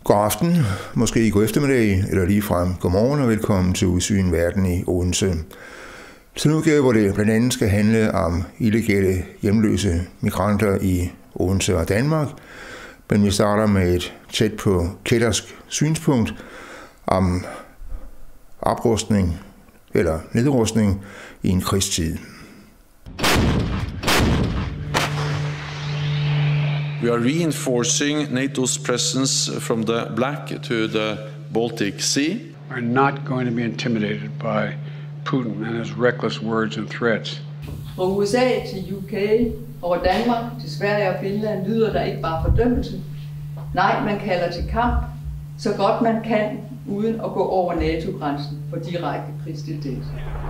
God aften, måske god eftermiddag, eller ligefrem god morgen og velkommen til Udsyn Verden i Odense. Til en udgave, hvor det blandt andet skal handle om illegale hjemløse migranter i Odense og Danmark, men vi starter med et tæt på kættersk synspunkt om oprustning eller nedrustning i en krigstid. We are reinforcing NATO's presence from the Black to the Baltic Sea. We're not going to be intimidated by Putin and his reckless words and threats. Fra USA til UK, over Danmark til Sverige og Finland lyder der ikke bare fordømmelse. Nej, man kalder til kamp, så godt man kan, uden at gå over NATO-grænsen for direkte krigsdeltagelse.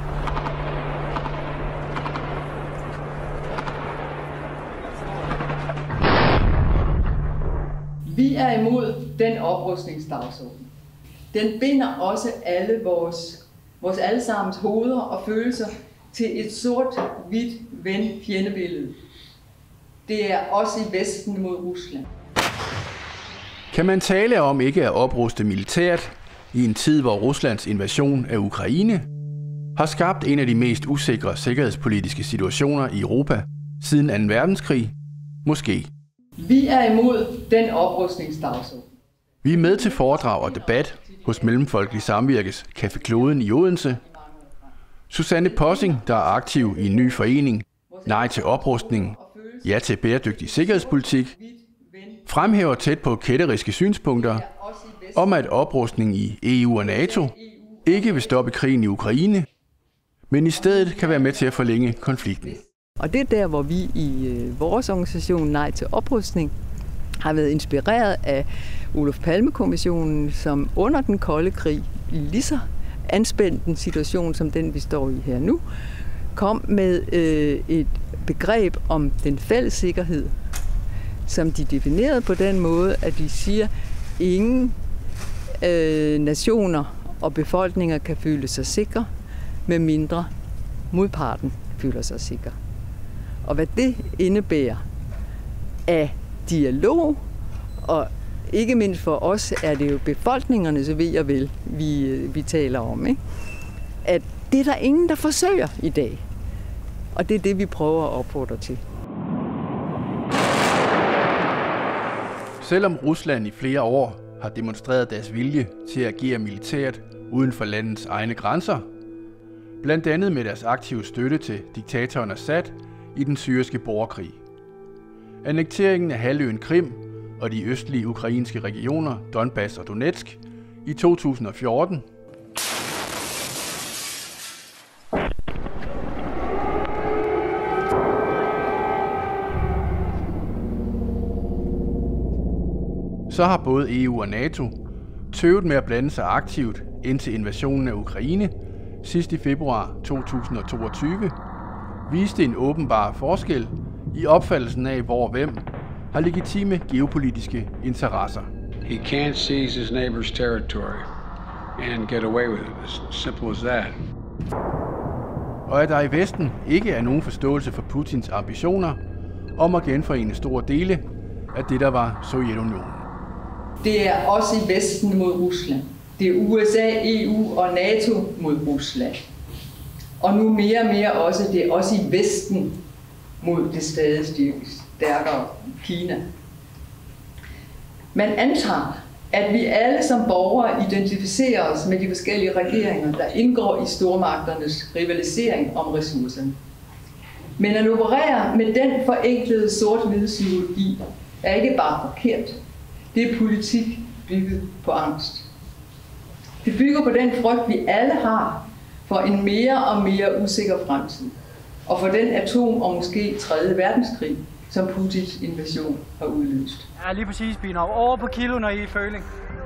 Vi er imod den oprustningsdagsorden. Den binder også alle vores allesammens hoveder og følelser til et sort-hvidt ven-fjendebillede. Det er også i Vesten mod Rusland. Kan man tale om ikke at opruste militært i en tid, hvor Ruslands invasion af Ukraine har skabt en af de mest usikre sikkerhedspolitiske situationer i Europa siden 2. verdenskrig? Måske. Vi er imod den oprustningsdagsorden. Vi er med til foredrag og debat hos Mellemfolkelig Samvirkes Café Kloden i Odense. Susanne Possing, der er aktiv i en ny forening, Nej til oprustning, Ja til bæredygtig sikkerhedspolitik, fremhæver tæt på kætteriske synspunkter om, at oprustning i EU og NATO ikke vil stoppe krigen i Ukraine, men i stedet kan være med til at forlænge konflikten. Og det er der, hvor vi i vores organisation Nej til oprustning har været inspireret af Olof Palme-kommissionen, som under den kolde krig, i lige så anspændt en situation som den, vi står i her nu, kom med et begreb om den fælles sikkerhed, som de definerede på den måde, at de siger, at ingen nationer og befolkninger kan føle sig sikre, medmindre modparten føler sig sikker. Og hvad det indebærer af dialog, og ikke mindst for os er det jo befolkningerne, så ved og vel, vi taler om, ikke? At det er der ingen, der forsøger i dag. Og det er det, vi prøver at opfordre til. Selvom Rusland i flere år har demonstreret deres vilje til at agere militært uden for landets egne grænser, blandt andet med deres aktive støtte til diktatoren Assad i den syriske borgerkrig. Annekteringen af halvøen Krim og de østlige ukrainske regioner Donbass og Donetsk i 2014, så har både EU og NATO tøvet med at blande sig aktivt indtil invasionen af Ukraine sidst i februar 2022, viste en åbenbar forskel i opfattelsen af, hvor og hvem har legitime geopolitiske interesser. He can't seize his neighbor's territory and get away with it. As simple as that. Og at der i Vesten ikke er nogen forståelse for Putins ambitioner om at genforene store dele af det, der var Sovjetunionen. Det er også i Vesten mod Rusland. Det er USA, EU og NATO mod Rusland. Og nu mere og mere også, det er også i Vesten mod det stadig stærkere Kina. Man antager, at vi alle som borgere identificerer os med de forskellige regeringer, der indgår i stormagternes rivalisering om ressourcerne. Men at operere med den forenklede sort-hvide psykologi er ikke bare forkert. Det er politik bygget på angst. Det bygger på den frygt, vi alle har for en mere og mere usikker fremtid, og for den atom- og måske 3. verdenskrig, som Putins invasion har udløst. Ja, lige præcis, Bino. Over på kilo, når I er i føling.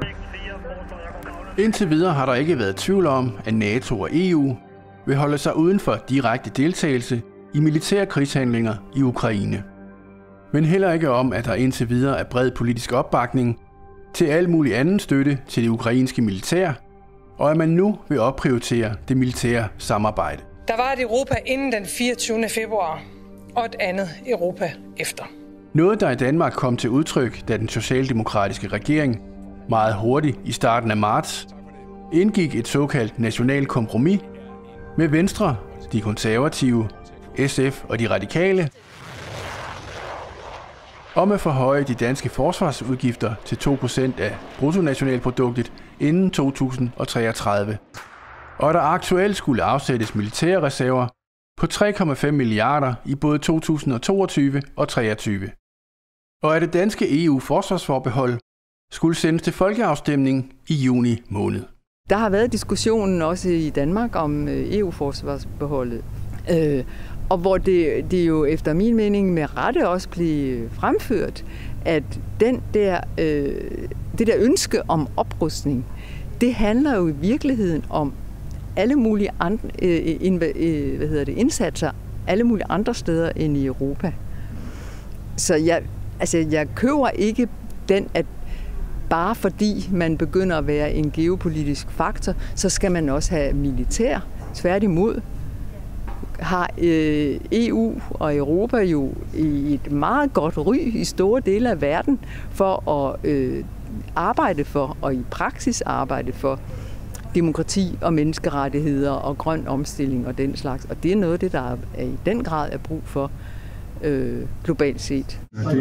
Indtil videre har der ikke været tvivl om, at NATO og EU vil holde sig uden for direkte deltagelse i militære krigshandlinger i Ukraine. Men heller ikke om, at der indtil videre er bred politisk opbakning til al mulig anden støtte til det ukrainske militær, og at man nu vil opprioritere det militære samarbejde. Der var et Europa inden den 24. februar, og et andet Europa efter. Noget, der i Danmark kom til udtryk, da den socialdemokratiske regering meget hurtigt i starten af marts indgik et såkaldt nationalt kompromis med Venstre, de konservative, SF og de radikale om at forhøje de danske forsvarsudgifter til 2% af bruttonationalproduktet inden 2033, og der aktuelt skulle afsættes militære reserver på 3,5 milliarder i både 2022 og 2023. Og at det danske EU-forsvarsforbehold skulle sendes til folkeafstemning i juni måned. Der har været diskussionen også i Danmark om EU-forsvarsbeholdet, og hvor det jo efter min mening med rette også blev fremført, at det der ønske om oprustning, det handler jo i virkeligheden om alle mulige andre indsatser alle mulige andre steder end i Europa. Så jeg køber ikke den, at bare fordi man begynder at være en geopolitisk faktor, så skal man også have militær. Tværtimod har EU og Europa jo et meget godt ry i store dele af verden for at arbejde for, og i praksis arbejde for, demokrati og menneskerettigheder og grøn omstilling og den slags. Og det er noget af det, der er i den grad er brug for globalt set.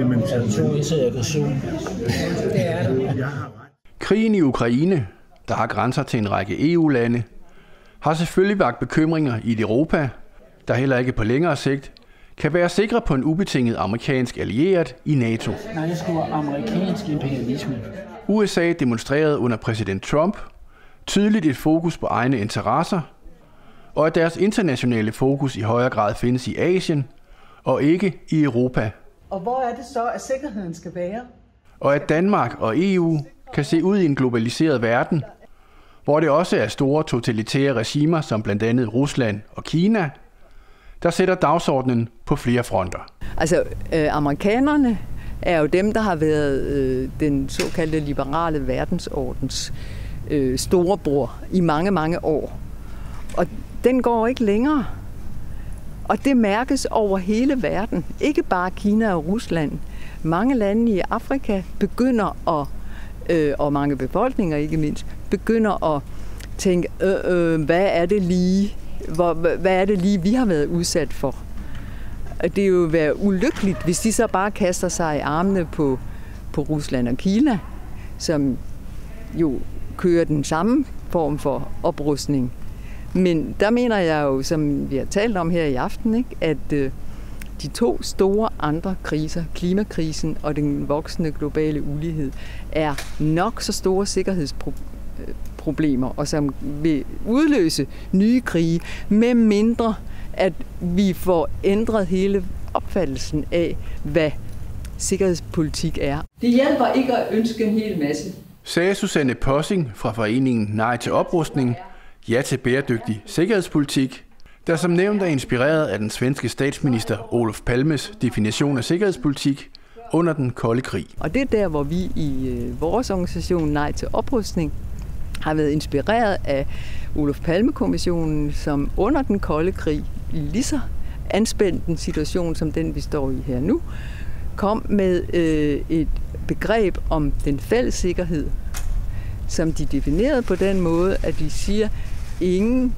Krigen i Ukraine, der har grænser til en række EU-lande, har selvfølgelig vakt bekymringer i et Europa, der heller ikke på længere sigt kan være sikre på en ubetinget amerikansk allieret i NATO. Nej, jeg skriver amerikansk imperialisme. USA demonstrerede under præsident Trump tydeligt et fokus på egne interesser, og at deres internationale fokus i højere grad findes i Asien og ikke i Europa. Og hvor er det så, at sikkerheden skal være? Og at Danmark og EU kan se ud i en globaliseret verden, hvor det også er store totalitære regimer som blandt andet Rusland og Kina, der sætter dagsordenen på flere fronter. Altså, amerikanerne er jo dem, der har været den såkaldte liberale verdensordens storebror i mange, mange år. Og den går ikke længere. Og det mærkes over hele verden. Ikke bare Kina og Rusland. Mange lande i Afrika begynder at, og mange befolkninger ikke mindst, begynder at tænke, hvad er det lige, vi har været udsat for? Det er jo været ulykkeligt, hvis de så bare kaster sig i armene på Rusland og Kina, som jo kører den samme form for oprustning. Men der mener jeg jo, som vi har talt om her i aften, ikke, at de to store andre kriser, klimakrisen og den voksende globale ulighed, er nok så store sikkerhedsproblemer, og som vil udløse nye krige, med mindre at vi får ændret hele opfattelsen af, hvad sikkerhedspolitik er. Det hjælper ikke at ønske en hel masse. Sagde Susanne Possing fra foreningen Nej til Oprustning, ja til bæredygtig sikkerhedspolitik, der som nævnt er inspireret af den svenske statsminister Olof Palmes definition af sikkerhedspolitik under den kolde krig. Og det er der, hvor vi i vores organisation Nej til Oprustning har været inspireret af Olof Palme-kommissionen, som under den kolde krig, i lige så anspændt en situation som den, vi står i her nu, kom med et begreb om den fælles sikkerhed, som de definerede på den måde, at de siger, at ingen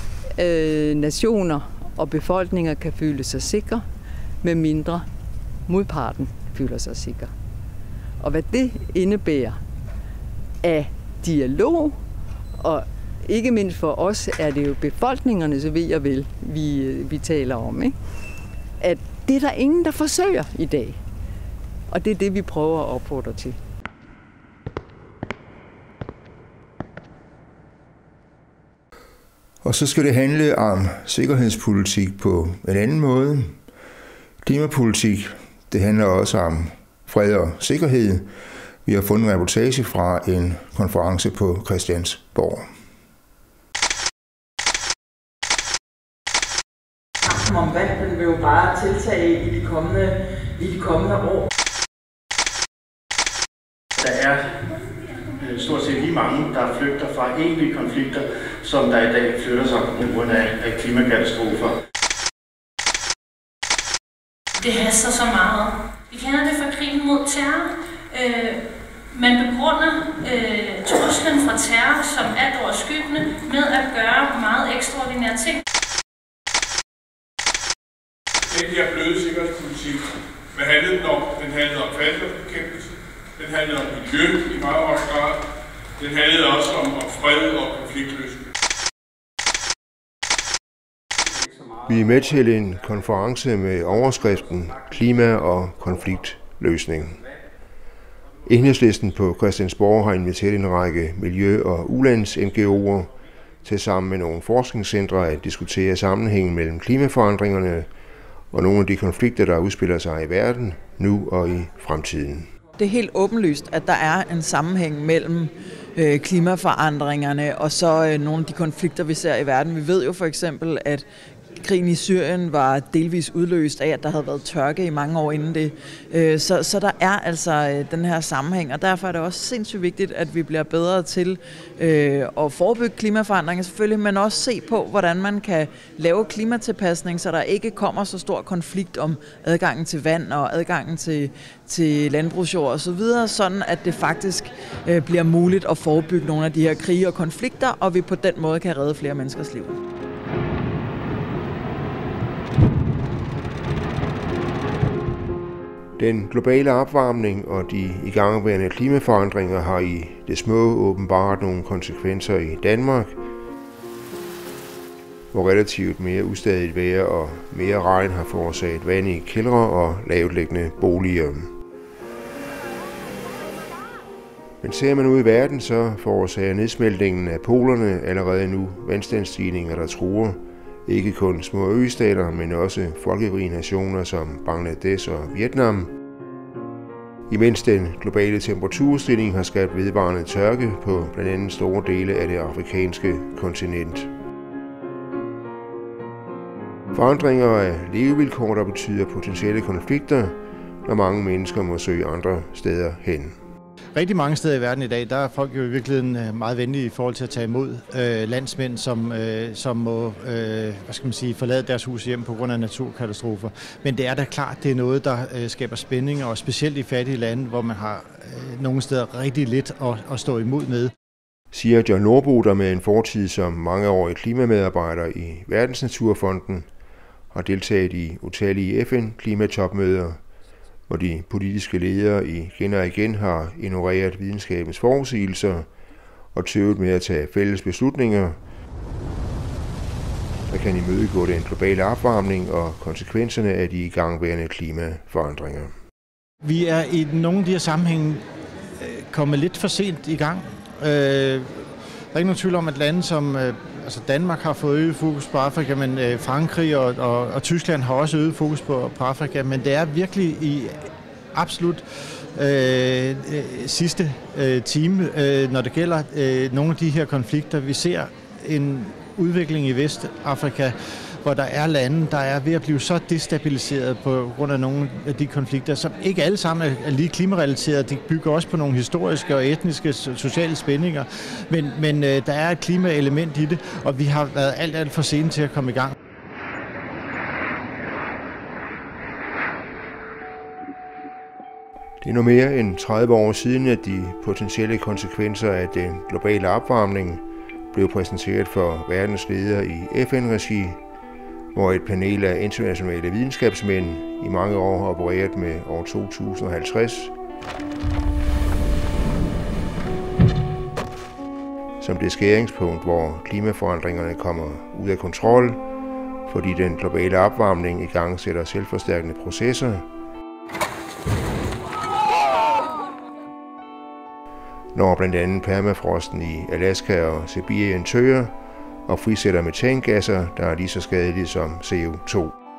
nationer og befolkninger kan føle sig sikre, medmindre modparten føler sig sikker. Og hvad det indebærer af dialog, og ikke mindst for os er det jo befolkningerne, så ved og vel, vi taler om, ikke? At det er der ingen, der forsøger i dag. Og det er det, vi prøver at opfordre til. Og så skal det handle om sikkerhedspolitik på en anden måde. Klimapolitik, det handler også om fred og sikkerhed. Vi har fundet en reportage fra en konference på Christiansborg. Om vand vil jo bare tiltage i de kommende år. Der er stort set lige mange, der flygter fra egentlige konflikter, som der i dag flytter sig på grund af klimakatastrofer. Det haster så meget. Vi kender det fra krigen mod terror. Man begrunder truslen fra terror som alt overskyggende med at gøre meget ekstraordinære ting. Den her bløde sikkerhedspolitik, hvad handlede den om? Den handlede om fattigdomsbekæmpelse, den handlede om miljø i meget høj grad, den handlede også om fred og konfliktløsning. Vi er med til en konference med overskriften Klima- og konfliktløsning. Enhedslisten på Christiansborg har inviteret en række miljø- og ulands-NGO'er til sammen med nogle forskningscentre at diskutere sammenhængen mellem klimaforandringerne og nogle af de konflikter, der udspiller sig i verden nu og i fremtiden. Det er helt åbenlyst, at der er en sammenhæng mellem klimaforandringerne og så nogle af de konflikter, vi ser i verden. Vi ved jo for eksempel, at krigen i Syrien var delvis udløst af, at der havde været tørke i mange år inden det. Så der er altså den her sammenhæng, og derfor er det også sindssygt vigtigt, at vi bliver bedre til at forebygge klimaforandringer selvfølgelig, men også se på, hvordan man kan lave klimatilpasning, så der ikke kommer så stor konflikt om adgangen til vand og adgangen til landbrugsjord osv., sådan at det faktisk bliver muligt at forebygge nogle af de her krige og konflikter, og vi på den måde kan redde flere menneskers liv. Den globale opvarmning og de igangværende klimaforandringer har i det små åbenbart nogle konsekvenser i Danmark, hvor relativt mere ustadigt vejr og mere regn har forårsaget vand i kældre og lavtliggende boliger. Men ser man ud i verden, så forårsager nedsmeltningen af polerne allerede nu vandstandsstigninger, der truer ikke kun små østater, men også folkerige nationer som Bangladesh og Vietnam. Imens den globale temperaturstigning har skabt vedvarende tørke på blandt andet store dele af det afrikanske kontinent. Forandringer af levevilkår, der betyder potentielle konflikter, når mange mennesker må søge andre steder hen. Rigtig mange steder i verden i dag, der er folk jo i virkeligheden meget venlige i forhold til at tage imod landsmænd, som må forlade deres hus hjem på grund af naturkatastrofer. Men det er da klart, det er noget, der skaber spænding, og specielt i fattige lande, hvor man har nogle steder rigtig lidt at stå imod med. Siger John Nordbo, der med en fortid som mangeårig klimamedarbejder i Verdensnaturfonden, har deltaget i utallige FN-klimatopmøder, hvor de politiske ledere igen og igen har ignoreret videnskabens forudsigelser og tøvet med at tage fælles beslutninger, der kan imødegå den globale opvarmning og konsekvenserne af de igangværende klimaforandringer. Vi er i nogle af de her sammenhænge kommet lidt for sent i gang. Der er ikke nogen tvivl om, at lande som Danmark har fået øget fokus på Afrika, men Frankrig og Tyskland har også øget fokus på Afrika, men det er virkelig i absolut sidste time, når det gælder nogle af de her konflikter. Vi ser en udvikling i Vestafrika, hvor der er lande, der er ved at blive så destabiliseret på grund af nogle af de konflikter, som ikke alle sammen er lige klimarelaterede. De bygger også på nogle historiske og etniske sociale spændinger, men der er et klimaelement i det, og vi har været alt for sene til at komme i gang. Det er nu mere end 30 år siden, at de potentielle konsekvenser af den globale opvarmning blev præsenteret for verdens ledere i FN-regi, hvor et panel af internationale videnskabsmænd i mange år har opereret med år 2050 som det skæringspunkt, hvor klimaforandringerne kommer ud af kontrol, fordi den globale opvarmning igangsætter selvforstærkende processer, når blandt andet permafrosten i Alaska og Sibirien tørrer og frisætter metangasser, der er lige så skadelige som CO2.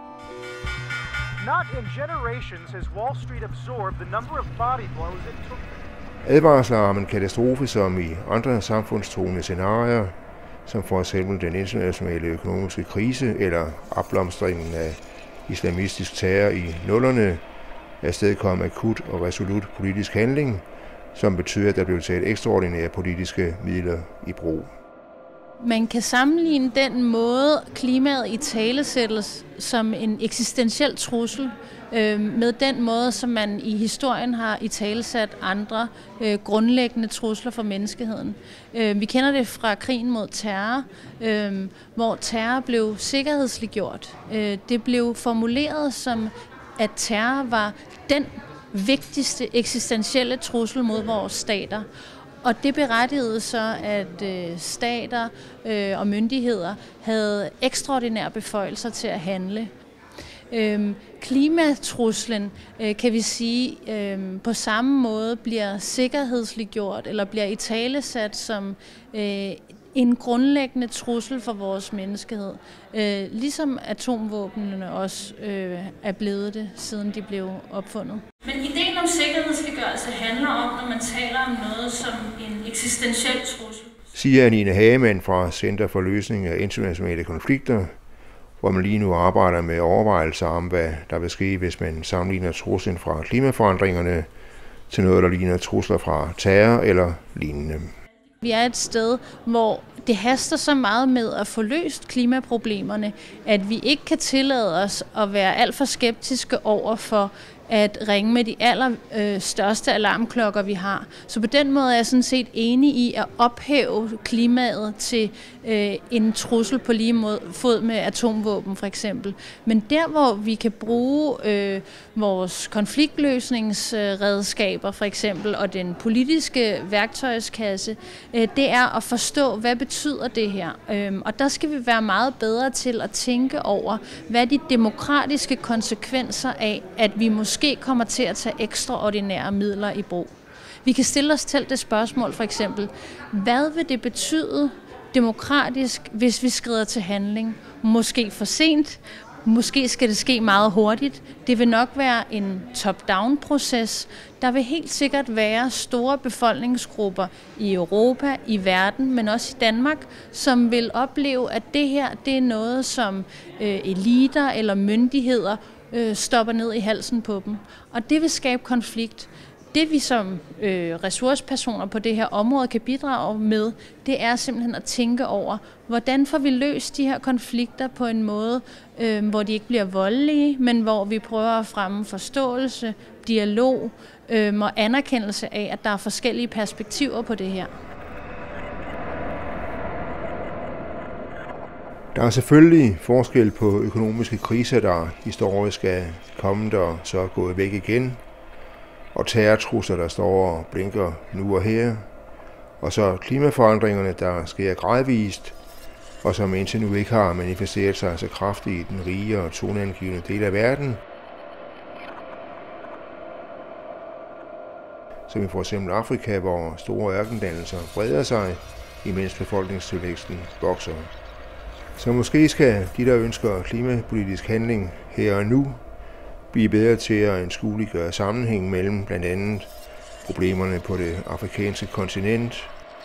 Advarsler om en katastrofe som i andre samfundstruende scenarier, som for eksempel den internationale økonomiske krise eller opblomstringen af islamistisk terror i nullerne, afstedkom akut og resolut politisk handling, som betyder, at der blev taget ekstraordinære politiske midler i brug. Man kan sammenligne den måde, klimaet italesættes som en eksistentiel trussel, med den måde, som man i historien har italesat andre grundlæggende trusler for menneskeheden. Vi kender det fra krigen mod terror, hvor terror blev sikkerhedsliggjort. Det blev formuleret som, at terror var den vigtigste eksistentielle trussel mod vores stater. Og det berettigede så, at stater og myndigheder havde ekstraordinære beføjelser til at handle. Klimatruslen, kan vi sige, på samme måde bliver sikkerhedsliggjort eller bliver italesat som en grundlæggende trussel for vores menneskehed. Ligesom atomvåbnene også er blevet det, siden de blev opfundet. Men ideen om sikkerhedsliggørelse handler om, når man taler om noget som en eksistentiel trussel. Siger Nina Hagemann fra Center for Løsning af Internationale Konflikter, hvor man lige nu arbejder med overvejelser om, hvad der vil ske, hvis man sammenligner truslen fra klimaforandringerne til noget, der ligner trusler fra terror eller lignende. Vi er et sted, hvor det haster så meget med at få løst klimaproblemerne, at vi ikke kan tillade os at være alt for skeptiske over for at ringe med de allerstørste alarmklokker, vi har. Så på den måde er jeg sådan set enig i at ophæve klimaet til en trussel på lige fod med atomvåben for eksempel. Men der, hvor vi kan bruge vores konfliktløsningsredskaber for eksempel, og den politiske værktøjskasse, det er at forstå, hvad betyder det her. Og der skal vi være meget bedre til at tænke over, hvad de demokratiske konsekvenser af, at vi måske kommer til at tage ekstraordinære midler i brug. Vi kan stille os til det spørgsmål for eksempel, hvad vil det betyde demokratisk, hvis vi skrider til handling? Måske for sent, måske skal det ske meget hurtigt. Det vil nok være en top-down-proces. Der vil helt sikkert være store befolkningsgrupper i Europa, i verden, men også i Danmark, som vil opleve, at det her det er noget, som eliter eller myndigheder stopper ned i halsen på dem. Og det vil skabe konflikt. Det vi som ressourcepersoner på det her område kan bidrage med, det er simpelthen at tænke over, hvordan får vi løst de her konflikter på en måde, hvor de ikke bliver voldelige, men hvor vi prøver at fremme forståelse, dialog og anerkendelse af, at der er forskellige perspektiver på det her. Der er selvfølgelig forskel på økonomiske kriser, der historisk er kommet og så er gået væk igen, og terrortrusler, der står og blinker nu og her, og så klimaforandringerne, der sker gradvist, og som indtil nu ikke har manifesteret sig så kraftigt i den rige og toneangivende del af verden, som i for eksempel Afrika, hvor store ørkendannelser breder sig, imens befolkningstilvæksten vokser. Så måske skal de, der ønsker klimapolitisk handling her og nu, blive bedre til at anskueliggøre sammenhæng mellem blandt andet problemerne på det afrikanske kontinent,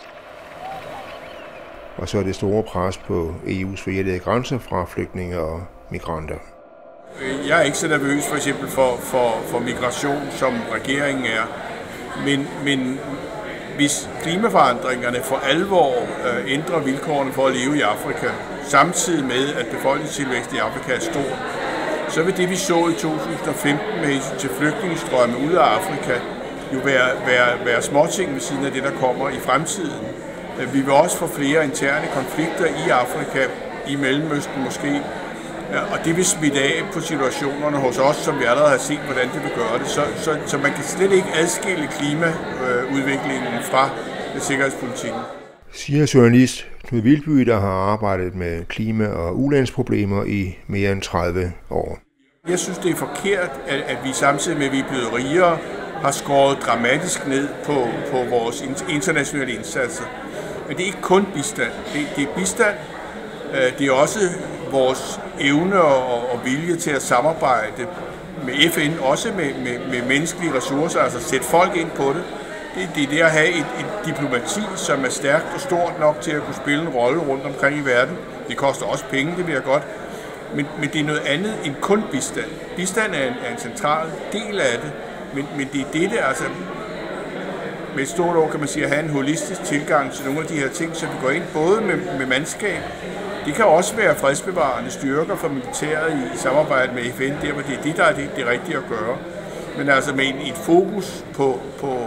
og så det store pres på EU's forjættede grænser fra flygtninge og migranter. Jeg er ikke så nervøs for eksempel for migration, som regeringen er, men hvis klimaforandringerne for alvor ændrer vilkårene for at leve i Afrika, samtidig med, at befolkningstilvæksten i Afrika er stor, så vil det, vi så i 2015 med hensyn til flygtningestrømme ud af Afrika, jo være småting ved siden af det, der kommer i fremtiden. Vi vil også få flere interne konflikter i Afrika, i Mellemøsten måske, og det vil smitte af på situationerne hos os, som vi allerede har set, hvordan det vil gøre det. Så man kan slet ikke adskille klimaudviklingen fra sikkerhedspolitikken. Siger journalist Knud Vilby, der har arbejdet med klima- og ulandsproblemer i mere end 30 år. Jeg synes, det er forkert, at vi samtidig med, at vi er blevet rigere, har skåret dramatisk ned på vores internationale indsatser. Men det er ikke kun bistand. Det er bistand. Det er også vores evne og vilje til at samarbejde med FN, også med menneskelige ressourcer, altså sætte folk ind på det. Det er det at have et diplomati, som er stærkt og stort nok til at kunne spille en rolle rundt omkring i verden. Det koster også penge, det vil jeg godt. Men det er noget andet end kun bistand. Bistand er en central del af det, men det er det, altså med et stort ord kan man sige, at have en holistisk tilgang til nogle af de her ting, så vi går ind både med mandskab. Det kan også være fredsbevarende styrker for militæret i samarbejde med FN, der hvor det er det, der er det rigtige at gøre. Men altså med et fokus på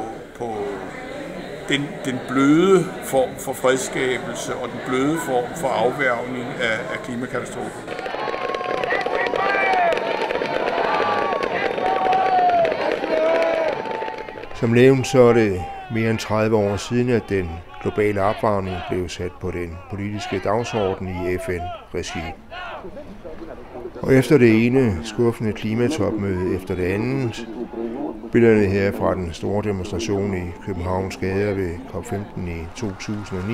den bløde form for fredsskabelse og den bløde form for afværgning af klimakatastrofer. Som nævnt, så er det mere end 30 år siden, at den globale opvarmning blev sat på den politiske dagsorden i FN-regi. Og efter det ene skuffende klimatopmøde efter det andet, billederne her fra den store demonstration i Københavns gader ved COP15 i 2009,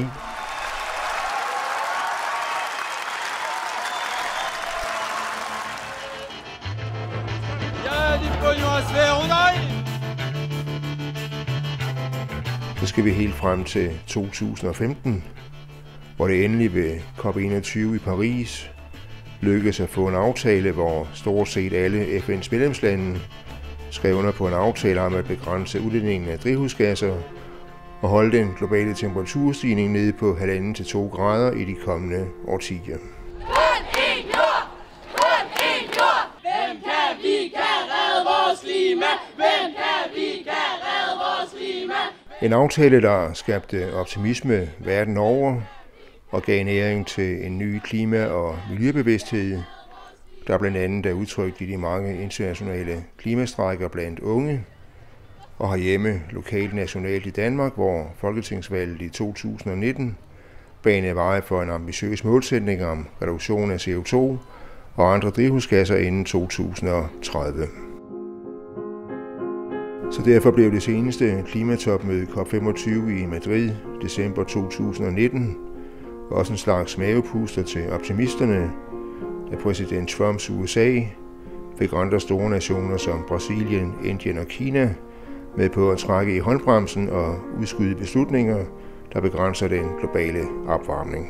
så skal vi helt frem til 2015, hvor det endelig ved COP21 i Paris lykkedes at få en aftale, hvor stort set alle FN's medlemslande skrev under på en aftale om at begrænse udledningen af drivhusgasser og holde den globale temperaturstigning nede på 1,5 til 2 grader i de kommende årtier. Kun én jord! Kun én jord! Hvem kan vi kan redde vores klima? Hvem kan vi kan redde vores klima? En aftale, der skabte optimisme verden over og gav næring til en ny klima- og miljøbevidsthed, der blandt andet er udtrykt i de mange internationale klimastrejker blandt unge, og herhjemme lokalt nationalt i Danmark, hvor folketingsvalget i 2019 banede veje for en ambitiøs målsætning om reduktion af CO2 og andre drivhusgasser inden 2030. Så derfor blev det seneste klimatopmøde COP25 i Madrid december 2019 også en slags mavepuster til optimisterne, da præsident Trumps USA fik andre store nationer som Brasilien, Indien og Kina med på at trække i håndbremsen og udskyde beslutninger, der begrænser den globale opvarmning.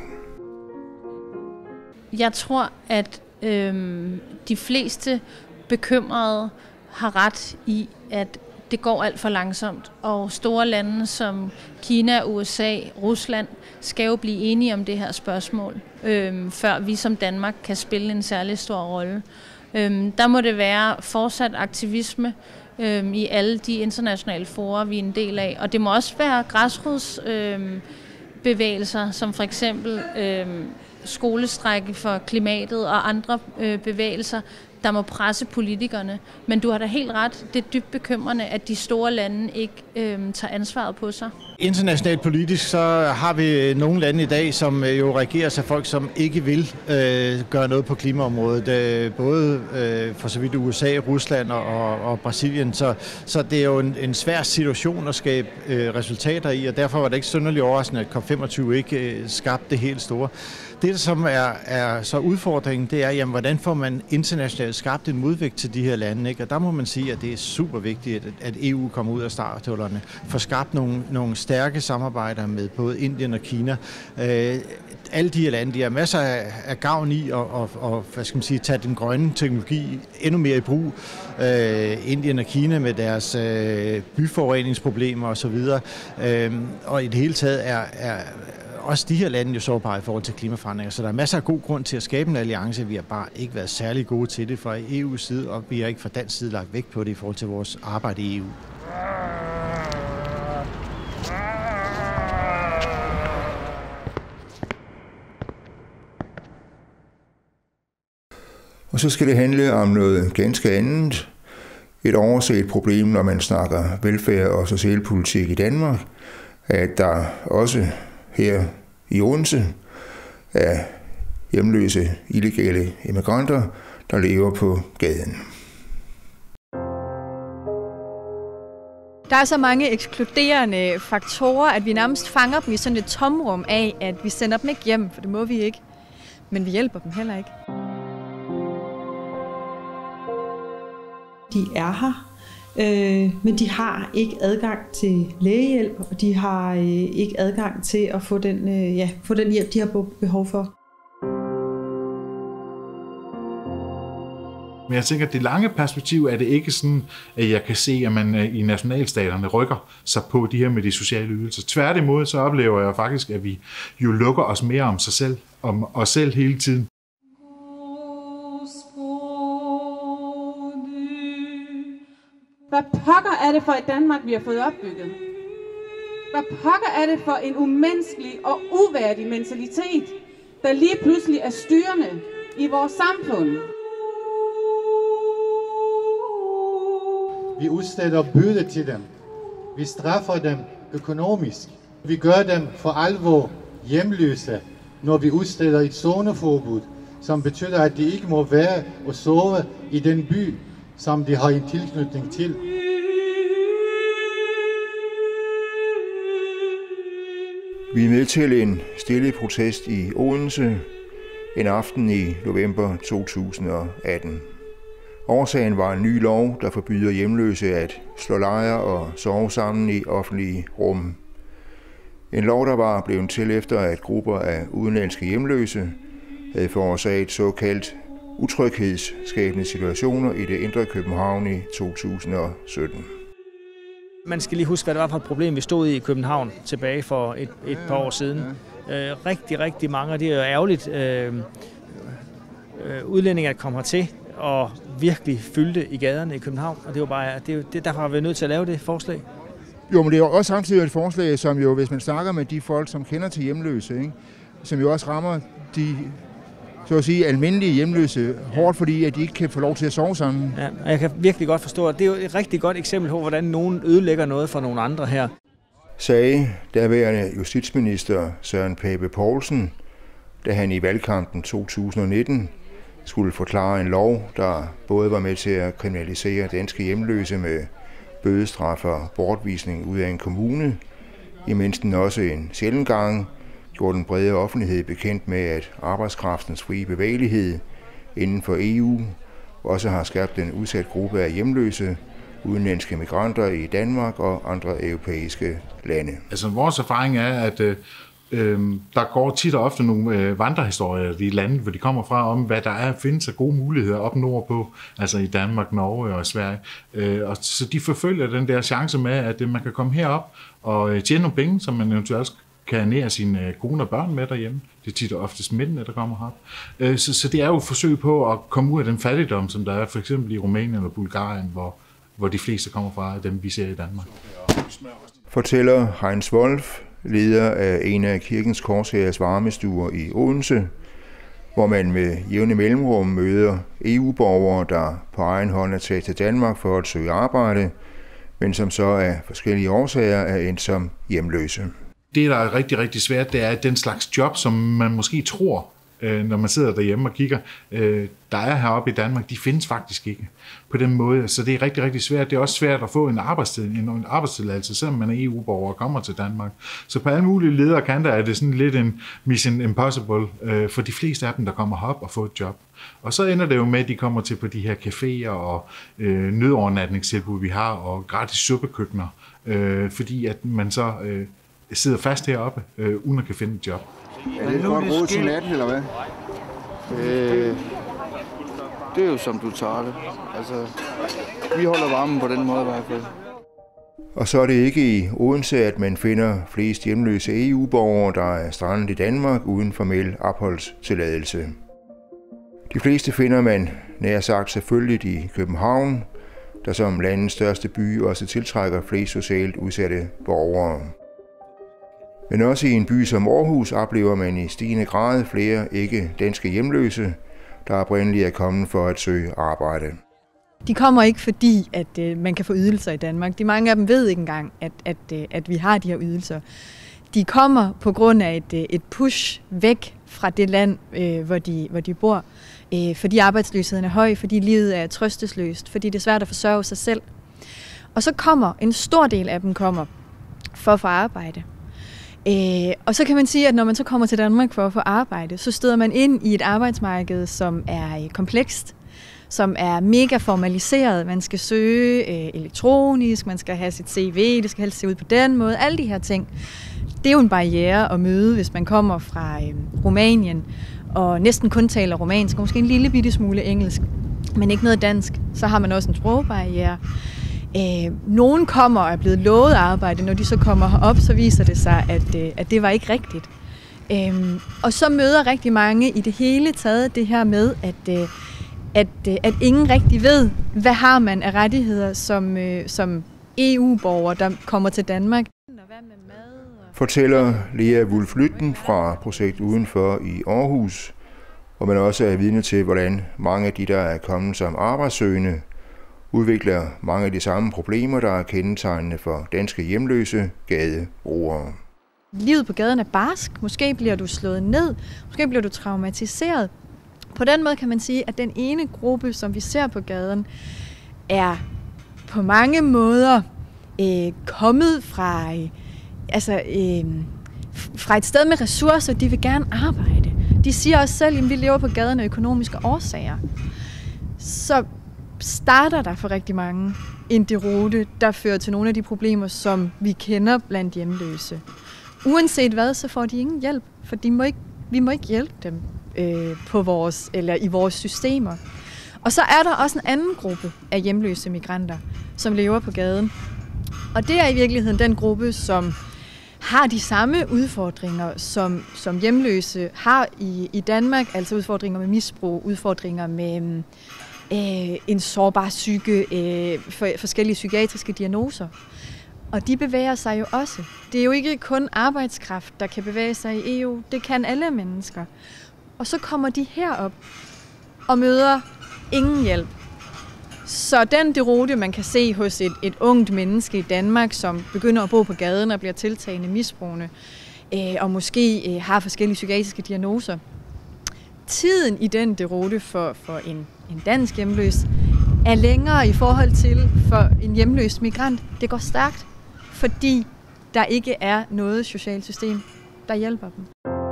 Jeg tror, at de fleste bekymrede har ret i, at det går alt for langsomt, og store lande som Kina, USA, Rusland skal jo blive enige om det her spørgsmål, før vi som Danmark kan spille en særlig stor rolle. Der må det være fortsat aktivisme i alle de internationale fora, vi er en del af, og det må også være græsrodsbevægelser, som for eksempel skolestrække for klimatet og andre bevægelser, der må presse politikerne. Men du har da helt ret. Det er dybt bekymrende, at de store lande ikke tager ansvaret på sig. Internationalt politisk så har vi nogle lande i dag, som jo regeres af folk, som ikke vil gøre noget på klimaområdet. Både for så vidt USA, Rusland og Brasilien. Så det er jo en svær situation at skabe resultater i, og derfor var det ikke synderligt overraskende, at COP25 ikke skabte det helt store. Det, som er så udfordringen, det er, jamen, hvordan får man internationalt skabt en modvægt til de her lande, ikke? Og der må man sige, at det er super vigtigt, at EU kommer ud af starthullerne, får skabt nogle stærke samarbejder med både Indien og Kina. Alle de her lande, de har masser af gavn i og hvad skal man sige, tage den grønne teknologi endnu mere i brug. Indien og Kina med deres byforureningsproblemer osv. Og i det hele taget er også de her lande jo sårbare i forhold til klimaforandringer, så der er masser af god grund til at skabe en alliance. Vi har bare ikke været særlig gode til det fra EU's side, og vi har ikke fra dansk side lagt vægt på det i forhold til vores arbejde i EU. Og så skal det handle om noget ganske andet. Et overset problem, når man snakker velfærd og socialpolitik i Danmark, at der også her i Odense er hjemløse illegale immigranter, der lever på gaden. Der er så mange ekskluderende faktorer, at vi nærmest fanger dem i sådan et tomrum af, at vi sender dem ikke hjem, for det må vi ikke. Men vi hjælper dem heller ikke. De er her, men de har ikke adgang til lægehjælp, og de har ikke adgang til at få den hjælp, de har behov for. Men jeg tænker, at det lange perspektiv er det ikke sådan, at jeg kan se, at man i nationalstaterne rykker sig på de her med de sociale ydelser. Tværtimod så oplever jeg faktisk, at vi jo lukker os mere om sig selv, om os selv hele tiden. Hvad pokker er det for et Danmark, vi har fået opbygget? Hvad pokker er det for en umenneskelig og uværdig mentalitet, der lige pludselig er styrende i vores samfund? Vi udsteder bøde til dem. Vi straffer dem økonomisk. Vi gør dem for alvor hjemløse, når vi udsteder et zoneforbud, som betyder, at de ikke må være og sove i den by, som de har en tilknytning til. Vi er med til en stille protest i Odense en aften i november 2018. Årsagen var en ny lov, der forbyder hjemløse at slå lejre og sove sammen i offentlige rum. En lov, der var blevet til efter, at grupper af udenlandske hjemløse havde forårsaget såkaldt utryghedsskabende situationer i det indre København i 2017. Man skal lige huske, hvad det var for et problem, vi stod i København tilbage for et par år siden. Rigtig mange, og det er jo ærgerligt, udlændinge at komme hertil og virkelig fyldte i gaderne i København. Og det var bare, derfor har vi nødt til at lave det forslag. Jo, men det er jo også samtidig et forslag, som jo, hvis man snakker med de folk, som kender til hjemløse, ikke? Som jo også rammer de, så at sige, almindelige hjemløse hårdt, fordi at de ikke kan få lov til at sove sammen. Ja, og jeg kan virkelig godt forstå, at det er jo et rigtig godt eksempel på, hvordan nogen ødelægger noget for nogle andre her. Sagde daværende justitsminister Søren Pape Poulsen, da han i valgkampen 2019 skulle forklare en lov, der både var med til at kriminalisere danske hjemløse med bødestraf og bortvisning ud af en kommune, imens den også en sjældent gang gjorde den brede offentlighed bekendt med, at arbejdskraftens frie bevægelighed inden for EU også har skabt en udsat gruppe af hjemløse, udenlandske migranter i Danmark og andre europæiske lande. Altså vores erfaring er, at der går tit og ofte nogle vandrehistorier i landet, hvor de kommer fra, om hvad der findes af gode muligheder op nordpå, altså i Danmark, Norge og Sverige. Og så de forfølger den der chance med, at man kan komme herop og tjene nogle penge, som man eventuelt kan ernære sine kone og børn med derhjemme. Det er tit og oftest mændene, der kommer herop. Så det er jo et forsøg på at komme ud af den fattigdom, som der er for eksempel i Rumænien eller Bulgarien, hvor de fleste kommer fra, dem vi ser i Danmark. Fortæller Heinz Wolf, leder af en af Kirkens Korshærs varmestuer i Odense, hvor man med jævne mellemrum møder EU-borgere, der på egen hånd er taget til Danmark for at søge arbejde, men som så af forskellige årsager er endt som hjemløse. Det, der er rigtig, rigtig svært, det er, at den slags job, som man måske tror, når man sidder derhjemme og kigger, der er heroppe i Danmark, de findes faktisk ikke på den måde. Så det er rigtig, rigtig svært. Det er også svært at få en arbejdstilladelse, selvom man er EU-borger og kommer til Danmark. Så på alle mulige leder og kanter er det sådan lidt en mission impossible for de fleste af dem, der kommer herop og får et job. Og så ender det jo med, at de kommer til på de her caféer og nødovernatningstilbud, vi har, og gratis suppekøkkener, fordi at man så sidder fast heroppe, uden at kan finde et job. Er det godt råd til natten, eller hvad? Det er jo som du tager det. Altså, vi holder varmen på den måde i hvert fald. Og så er det ikke i Odense, at man finder flest hjemløse EU-borgere, der er strandet i Danmark uden formel opholdstilladelse. De fleste finder man nær sagt selvfølgelig i København, der som landets største by også tiltrækker flest socialt udsatte borgere. Men også i en by som Aarhus oplever man i stigende grad flere ikke-danske hjemløse, der oprindeligt er kommet for at søge arbejde. De kommer ikke fordi, at man kan få ydelser i Danmark. De mange af dem ved ikke engang, at vi har de her ydelser. De kommer på grund af et push væk fra det land, hvor de bor. Fordi arbejdsløsheden er høj, fordi livet er trøstesløst, fordi det er svært at forsørge sig selv. Og så kommer en stor del af dem for at få arbejde. Og så kan man sige, at når man så kommer til Danmark for at få arbejde, så støder man ind i et arbejdsmarked, som er komplekst, som er mega formaliseret. Man skal søge elektronisk, man skal have sit CV, det skal helst se ud på den måde, alle de her ting. Det er jo en barriere at møde, hvis man kommer fra Rumænien og næsten kun taler romansk, og måske en lille bitte smule engelsk. men ikke noget dansk, så har man også en sprogbarriere. Nogen kommer og er blevet lovet arbejde, når de så kommer herop, så viser det sig, at det var ikke rigtigt. Og så møder rigtig mange i det hele taget det her med, at ingen rigtig ved, hvad har man af rettigheder som EU-borger, der kommer til Danmark. Fortæller Lea Wulff-Lytten fra Projekt Udenfor i Aarhus, hvor man også er vidne til, hvordan mange af de, der er kommet som arbejdssøgende, udvikler mange af de samme problemer, der er kendetegnende for danske hjemløse gadebrugere. Livet på gaden er barsk. Måske bliver du slået ned. Måske bliver du traumatiseret. På den måde kan man sige, at den ene gruppe, som vi ser på gaden, er på mange måder kommet fra et sted med ressourcer. De vil gerne arbejde. De siger også selv, at vi lever på gaden af økonomiske årsager. Så starter der for rigtig mange en deroute, der fører til nogle af de problemer, som vi kender blandt hjemløse. Uanset hvad, så får de ingen hjælp, for vi må ikke hjælpe dem i vores systemer. Og så er der også en anden gruppe af hjemløse migranter, som lever på gaden. Og det er i virkeligheden den gruppe, som har de samme udfordringer, som hjemløse har i Danmark, altså udfordringer med misbrug, udfordringer med en sårbar psyke, forskellige psykiatriske diagnoser. Og de bevæger sig jo også. Det er jo ikke kun arbejdskraft, der kan bevæge sig i EU. Det kan alle mennesker. Og så kommer de herop og møder ingen hjælp. Så den deroute, man kan se hos et ungt menneske i Danmark, som begynder at bo på gaden og bliver tiltagende misbrugende, og måske har forskellige psykiatriske diagnoser. Tiden i den deroute for en dansk hjemløs er længere i forhold til for en hjemløs migrant. Det går stærkt, fordi der ikke er noget socialt system, der hjælper dem.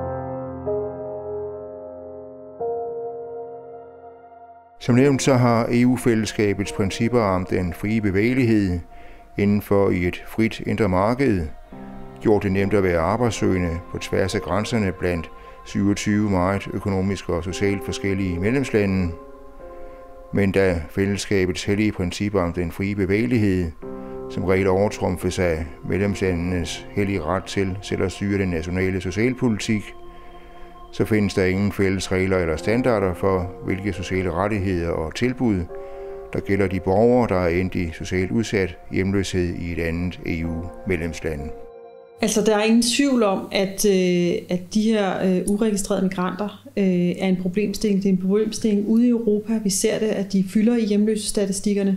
Som nævnt så har EU-fællesskabets principper om den frie bevægelighed inden for i et frit indre marked gjort det nemt at være arbejdssøgende på tværs af grænserne blandt 27 meget økonomisk og socialt forskellige medlemslande. Men da fællesskabets hellige principper om den frie bevægelighed som regel overtrumfes af medlemslandenes hellige ret til selv at styre den nationale socialpolitik, så findes der ingen fælles regler eller standarder for, hvilke sociale rettigheder og tilbud, der gælder de borgere, der er endt i socialt udsat hjemløshed i et andet EU-medlemsland. Altså, der er ingen tvivl om, at de her uregistrerede migranter er en problemstilling. Det er en problemstilling ude i Europa. Vi ser det, at de fylder i hjemløsestatistikkerne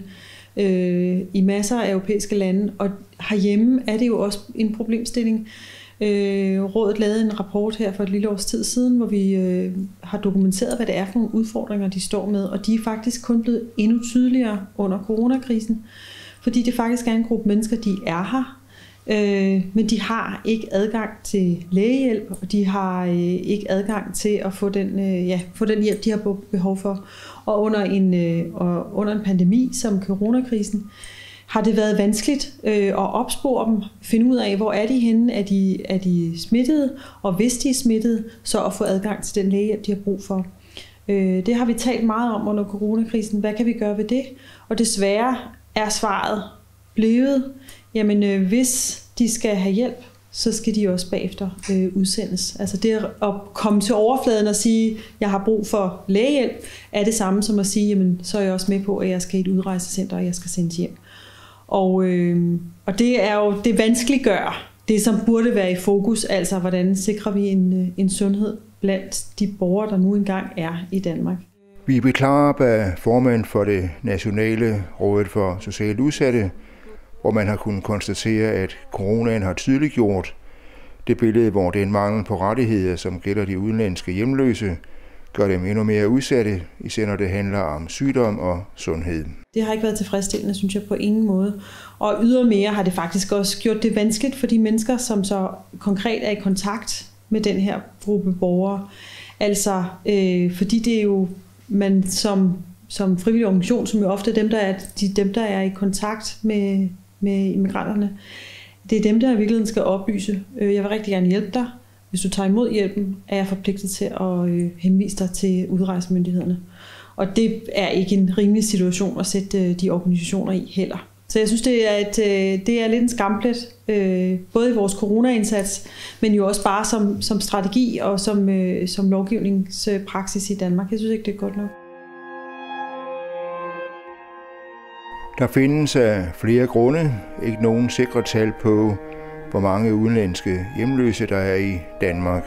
i masser af europæiske lande, og herhjemme er det jo også en problemstilling. Rådet lavede en rapport her for et lille års tid siden, hvor vi har dokumenteret, hvad det er for nogle udfordringer, de står med, og de er faktisk kun blevet endnu tydeligere under coronakrisen, fordi det faktisk er en gruppe mennesker, de er her, men de har ikke adgang til lægehjælp, og de har ikke adgang til at få den hjælp, de har behov for. Og under en pandemi som coronakrisen, har det været vanskeligt at opspore dem, finde ud af, hvor er de henne, er de smittede, og hvis de er smittede, så at få adgang til den lægehjælp, de har brug for. Det har vi talt meget om under coronakrisen. Hvad kan vi gøre ved det? Og desværre er svaret blevet, jamen hvis de skal have hjælp, så skal de også bagefter udsendes. Altså det at komme til overfladen og sige, jeg har brug for lægehjælp, er det samme som at sige, jamen så er jeg også med på, at jeg skal i et udrejsecenter, og jeg skal sendes hjem. Og det er jo, det vanskeliggør det, som burde være i fokus, altså hvordan sikrer vi en sundhed blandt de borgere, der nu engang er i Danmark. Vibe Klarup er formand for det nationale rådet for socialt udsatte, hvor man har kunnet konstatere, at coronaen har tydeliggjort det billede, hvor den mangel på rettigheder, som gælder de udenlandske hjemløse, gør dem endnu mere udsatte, især når det handler om sygdom og sundhed. Det har ikke været tilfredsstillende, synes jeg, på ingen måde. Og ydermere har det faktisk også gjort det vanskeligt for de mennesker, som så konkret er i kontakt med den her gruppe borgere. Altså, fordi det er jo, man som frivillig organisation, som jo ofte er dem, der er i kontakt med immigranterne, det er dem, der i virkeligheden skal oplyse. Jeg vil rigtig gerne hjælpe dig. Hvis du tager imod hjælpen, er jeg forpligtet til at henvise dig til udrejsemyndighederne. Og det er ikke en rimelig situation at sætte de organisationer i heller. Så jeg synes, det er lidt en skamplet, både i vores corona-indsats, men jo også bare som strategi og som lovgivningspraksis i Danmark. Jeg synes ikke, det er godt nok. Der findes af flere grunde ikke nogen sikre tal på, hvor mange udenlandske hjemløse der er i Danmark.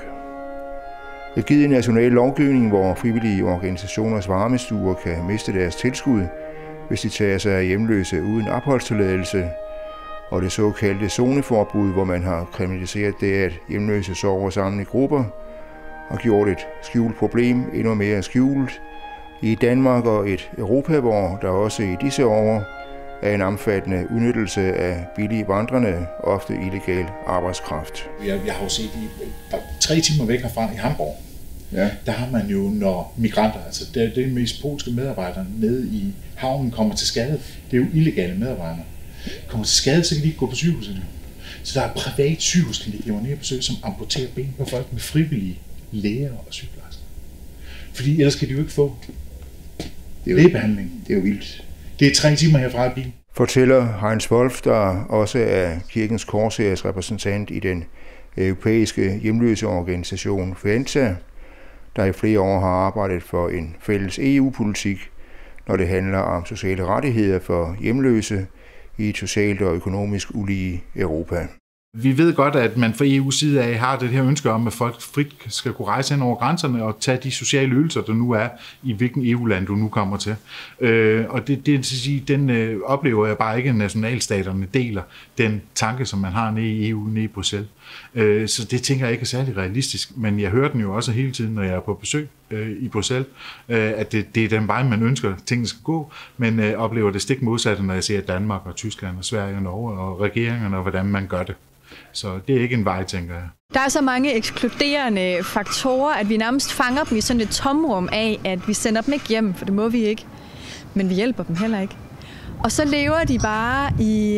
Rigid national lovgivning, hvor frivillige organisationers varmestuer kan miste deres tilskud, hvis de tager sig af hjemløse uden opholdstilladelse, og det såkaldte zoneforbud, hvor man har kriminaliseret det, at hjemløse sover sammen i grupper, og gjort et skjult problem endnu mere skjult i Danmark og et Europa, hvor der også i disse år er en omfattende udnyttelse af billige vandrende, ofte illegal arbejdskraft. Jeg har jo set 3 timer væk herfra i Hamburg. Ja. Der har man jo, når migranter, altså det er mest polske medarbejdere nede i havnen, kommer til skade. Det er jo illegale medarbejdere. Kommer til skade, så kan de ikke gå på sygehuset. Så der er privat sygehusklinik, jeg var nede på besøg, som amputerer ben på folk med frivillige læger og sygeplejersker. Fordi ellers kan de jo ikke få lægebehandling. Det er jo vildt. Det er 3 timer herfra i bilen. Fortæller Heinz Wolf, der også er Kirkens Korshærs repræsentant i den europæiske hjemløse organisation FEANZA, der i flere år har arbejdet for en fælles EU-politik, når det handler om sociale rettigheder for hjemløse i et socialt og økonomisk ulige Europa. Vi ved godt, at man fra EU's side af har det her ønske om, at folk frit skal kunne rejse hen over grænserne og tage de sociale ydelser, der nu er i hvilken EU-land du nu kommer til. Og den oplever jeg bare ikke, at nationalstaterne deler den tanke, som man har nede i EU, nede i Bruxelles. Så det tænker jeg ikke er særlig realistisk, men jeg hører den jo også hele tiden, når jeg er på besøg i Bruxelles, at det er den vej, man ønsker, at tingene skal gå, men oplever det stik modsatte, når jeg ser Danmark og Tyskland og Sverige og Norge og regeringerne og hvordan man gør det. Så det er ikke en vej, tænker jeg. Der er så mange ekskluderende faktorer, at vi nærmest fanger dem i sådan et tomrum af, at vi sender dem ikke hjem, for det må vi ikke. Men vi hjælper dem heller ikke. Og så lever de bare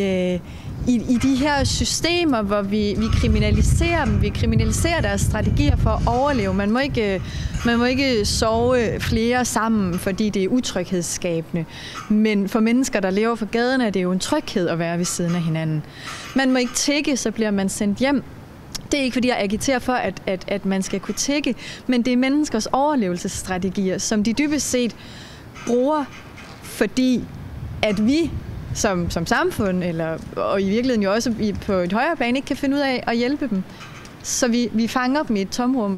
i de her systemer, hvor vi kriminaliserer dem. Vi kriminaliserer deres strategier for at overleve. Man må ikke sove flere sammen, fordi det er utryghedsskabende. Men for mennesker, der lever for gaden, er det jo en tryghed at være ved siden af hinanden. Man må ikke tigge, så bliver man sendt hjem. Det er ikke, fordi jeg agiterer for, at man skal kunne tigge, men det er menneskers overlevelsesstrategier, som de dybest set bruger, fordi at vi som samfund, og i virkeligheden jo også på et højere plan, ikke kan finde ud af at hjælpe dem. Så vi fanger dem i et tomrum.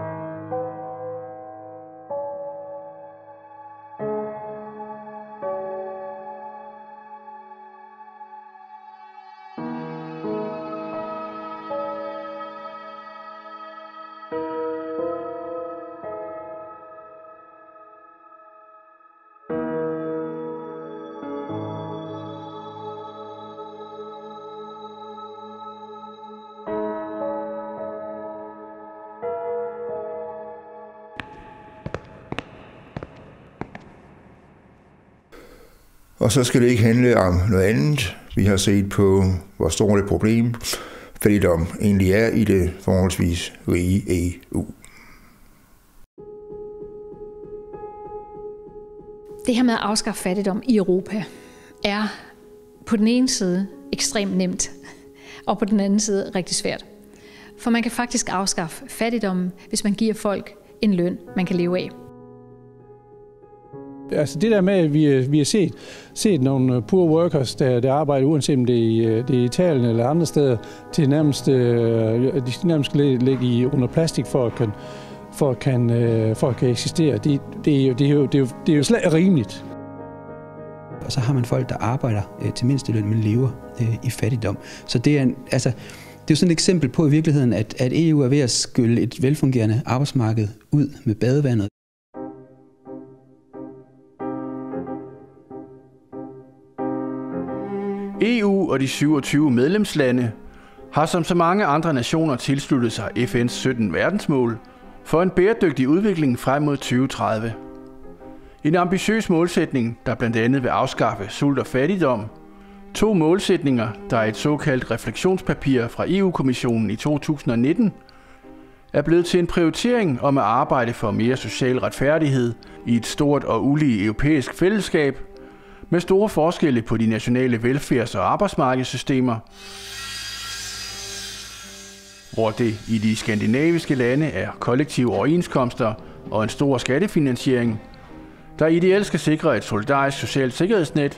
Og så skal det ikke handle om noget andet. Vi har set på, hvor stort et problem fattigdom egentlig er i det forholdsvis rige EU. Det her med at afskaffe fattigdom i Europa er på den ene side ekstremt nemt, og på den anden side rigtig svært. For man kan faktisk afskaffe fattigdommen, hvis man giver folk en løn, man kan leve af. Altså det der med, at vi har set nogle poor workers, der arbejder, uanset om det er i Italien eller andre steder, til nærmest, de skal nærmest ligge under plastik for at kan eksistere. Det er jo slet rimeligt. Og så har man folk, der arbejder til mindsteløn, men lever i fattigdom. Så det er jo sådan et eksempel på i virkeligheden, at EU er ved at skylle et velfungerende arbejdsmarked ud med badevandet. EU og de 27 medlemslande har som så mange andre nationer tilsluttet sig FN's 17 verdensmål for en bæredygtig udvikling frem mod 2030. En ambitiøs målsætning, der blandt andet vil afskaffe sult og fattigdom. 2 målsætninger, der er et såkaldt refleksionspapir fra EU-kommissionen i 2019, er blevet til en prioritering om at arbejde for mere social retfærdighed i et stort og ulige europæisk fællesskab, med store forskelle på de nationale velfærds- og arbejdsmarkedssystemer, hvor det i de skandinaviske lande er kollektive overenskomster og en stor skattefinansiering, der ideelt skal sikre et solidarisk socialt sikkerhedsnet,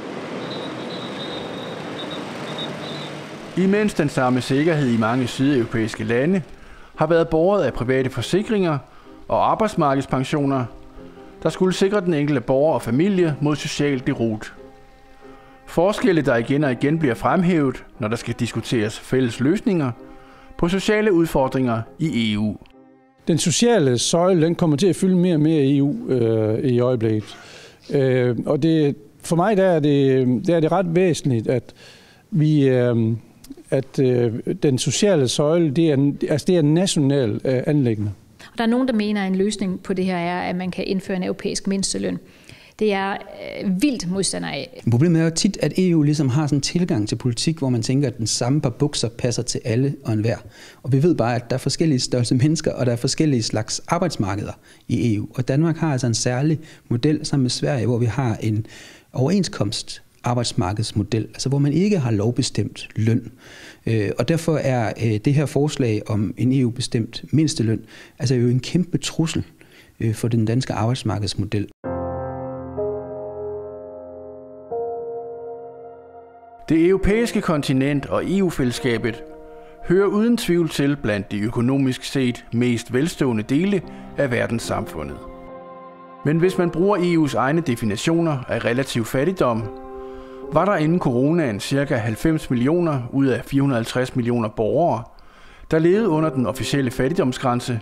imens den samme sikkerhed i mange sydeuropæiske lande har været båret af private forsikringer og arbejdsmarkedspensioner, der skulle sikre den enkelte borger og familie mod social derut. Forskelle, der igen og igen bliver fremhævet, når der skal diskuteres fælles løsninger på sociale udfordringer i EU. Den sociale søjle, den kommer til at fylde mere og mere i EU i øjeblikket. Og for mig der er det ret væsentligt, at den sociale søjle, det er en national anliggende. Der er nogen, der mener, at en løsning på det her er, at man kan indføre en europæisk mindsteløn. Det er vildt modstander af. Problemet er jo tit, at EU ligesom har sådan en tilgang til politik, hvor man tænker, at den samme par bukser passer til alle og enhver. Og vi ved bare, at der er forskellige størrelse mennesker, og der er forskellige slags arbejdsmarkeder i EU. Og Danmark har altså en særlig model sammen med Sverige, hvor vi har en overenskomst arbejdsmarkedsmodel, altså hvor man ikke har lovbestemt løn. Og derfor er det her forslag om en EU-bestemt mindsteløn altså jo en kæmpe trussel for den danske arbejdsmarkedsmodel. Det europæiske kontinent og EU-fællesskabet hører uden tvivl til blandt de økonomisk set mest velstående dele af verdenssamfundet. Men hvis man bruger EU's egne definitioner af relativ fattigdom, var der inden coronaen ca. 90 millioner ud af 450 millioner borgere, der levede under den officielle fattigdomsgrænse,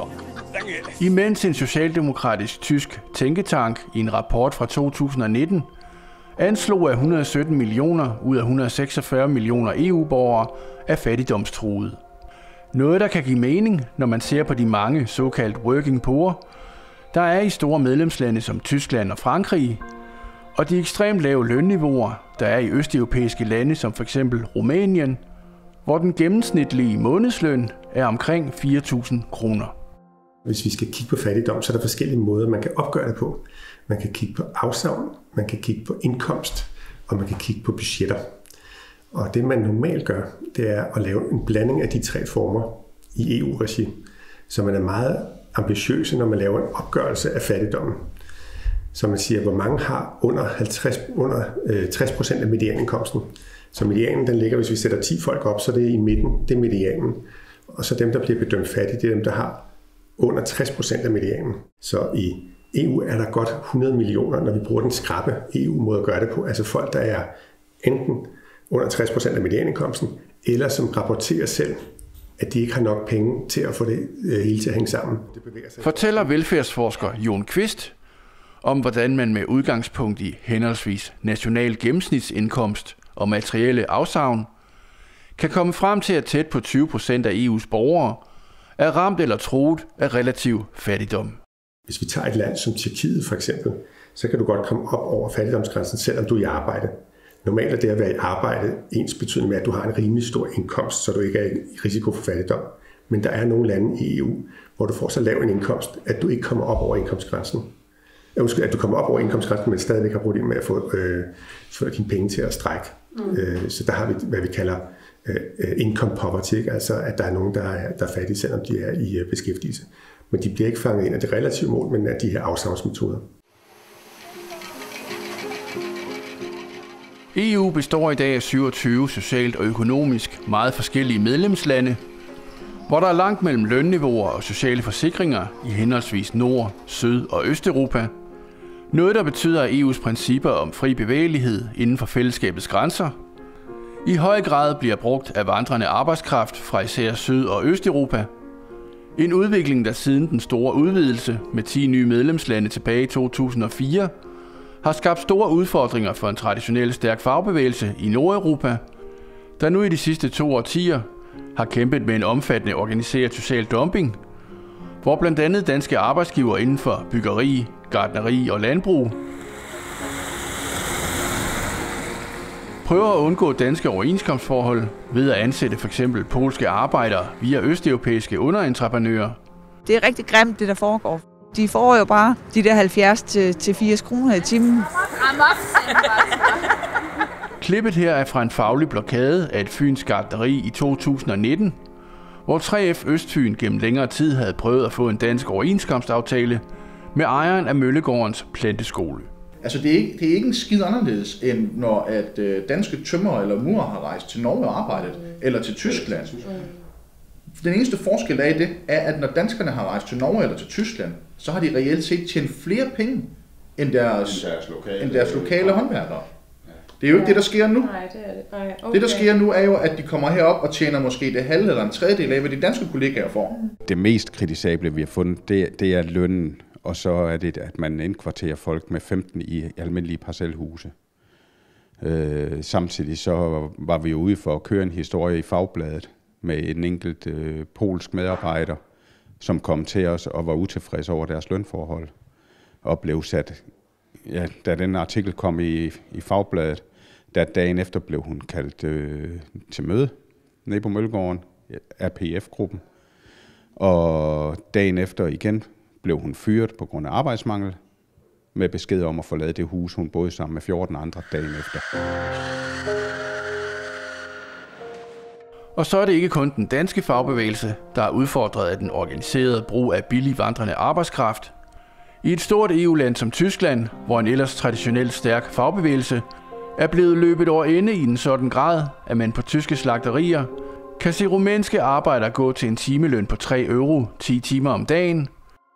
imens en socialdemokratisk tysk tænketank i en rapport fra 2019 anslog, at 117 millioner ud af 146 millioner EU-borgere er fattigdomstruede. Noget, der kan give mening, når man ser på de mange såkaldt working poor, der er i store medlemslande som Tyskland og Frankrig, og de ekstremt lave lønniveauer, der er i østeuropæiske lande som f.eks. Rumænien, hvor den gennemsnitlige månedsløn er omkring 4.000 kroner. Hvis vi skal kigge på fattigdom, så er der forskellige måder, man kan opgøre det på. Man kan kigge på afsavn, man kan kigge på indkomst, og man kan kigge på budgetter. Og det, man normalt gør, det er at lave en blanding af de tre former i EU-regi. Så man er meget ambitiøs, når man laver en opgørelse af fattigdommen. Så man siger, hvor mange har under 60% af medianindkomsten. Så medianen, den ligger, hvis vi sætter 10 folk op, så det er i midten, det er medianen. Og så dem, der bliver bedømt fattige, det er dem, der har under 60% af medianen. Så i EU er der godt 100 millioner, når vi bruger den skrappe EU-måde at gøre det på. Altså folk, der er enten under 60% af medianindkomsten, eller som rapporterer selv, at de ikke har nok penge til at få det hele til at hænge sammen. Fortæller velfærdsforsker Jon Kvist om, hvordan man med udgangspunkt i henholdsvis national gennemsnitsindkomst og materielle afsavn kan komme frem til, at tæt på 20% af EU's borgere er ramt eller truet af relativ fattigdom. Hvis vi tager et land som Tjekkiet for eksempel, så kan du godt komme op over fattigdomsgrænsen, selvom du er i arbejde. Normalt er det at være i arbejde ens betydning med, at du har en rimelig stor indkomst, så du ikke er i risiko for fattigdom. Men der er nogle lande i EU, hvor du får så lav en indkomst, at du ikke kommer op over indkomstgrænsen. At du kommer op over indkomstgrænsen, men stadigvæk har problemer med at få dine penge til at strække. Så der har vi, hvad vi kalder income poverty, altså at der er nogen, der er fattige, selvom de er i beskæftigelse. Men de bliver ikke fanget ind af det relative mål, men af de her afsavnsmetoder. EU består i dag af 27 socialt og økonomisk meget forskellige medlemslande, hvor der er langt mellem lønniveauer og sociale forsikringer i henholdsvis Nord-, Syd- og Østeuropa. Noget, der betyder, at EU's principper om fri bevægelighed inden for fællesskabets grænser i høj grad bliver brugt af vandrende arbejdskraft fra især Syd- og Østeuropa. En udvikling, der siden den store udvidelse med 10 nye medlemslande tilbage i 2004, har skabt store udfordringer for en traditionel stærk fagbevægelse i Nordeuropa, der nu i de sidste 2 årtier har kæmpet med en omfattende organiseret social dumping, hvor blandt andet danske arbejdsgivere inden for byggeri, gartneri og landbrug prøver at undgå danske overenskomstforhold ved at ansætte f.eks. polske arbejdere via østeuropæiske underentreprenører. Det er rigtig grimt, det der foregår. De får jo bare de der 70 til 80 kroner i timen. Klippet her er fra en faglig blokade af et fynsk gartneri i 2019, hvor 3F Østfyn gennem længere tid havde prøvet at få en dansk overenskomstaftale med ejeren af Møllegårdens planteskole. Altså det er ikke en skid anderledes, end når at danske tømrer eller murer har rejst til Norge og arbejdet, eller til Tyskland. Den eneste forskel af det er, at når danskerne har rejst til Norge eller til Tyskland, så har de reelt set tjent flere penge end deres lokale håndværkere. Det er jo ikke det, der sker nu. Nej, det er det. Nej, okay. Det, der sker nu, er jo, at de kommer herop og tjener måske det halve eller en tredjedel af, hvad de danske kollegaer får. Det mest kritisable, vi har fundet, det er lønnen, og så er det, at man indkvarterer folk med 15 i almindelige parcelhuse. Samtidig så var vi ude for at køre en historie i Fagbladet med en enkelt polsk medarbejder, som kom til os og var utilfreds over deres lønforhold, og blev sat, da den artikel kom i Fagbladet, dagen efter blev hun kaldt til møde nede på Møllegården af PF-gruppen, og dagen efter igen blev hun fyret på grund af arbejdsmangel, med besked om at forlade det hus, hun boede sammen med 14 andre dagen efter. Og så er det ikke kun den danske fagbevægelse, der er udfordret af den organiserede brug af billig vandrende arbejdskraft. I et stort EU-land som Tyskland, hvor en ellers traditionelt stærk fagbevægelse er blevet løbet over ende i en sådan grad, at man på tyske slagterier kan se rumænske arbejdere gå til en timeløn på 3 euro 10 timer om dagen,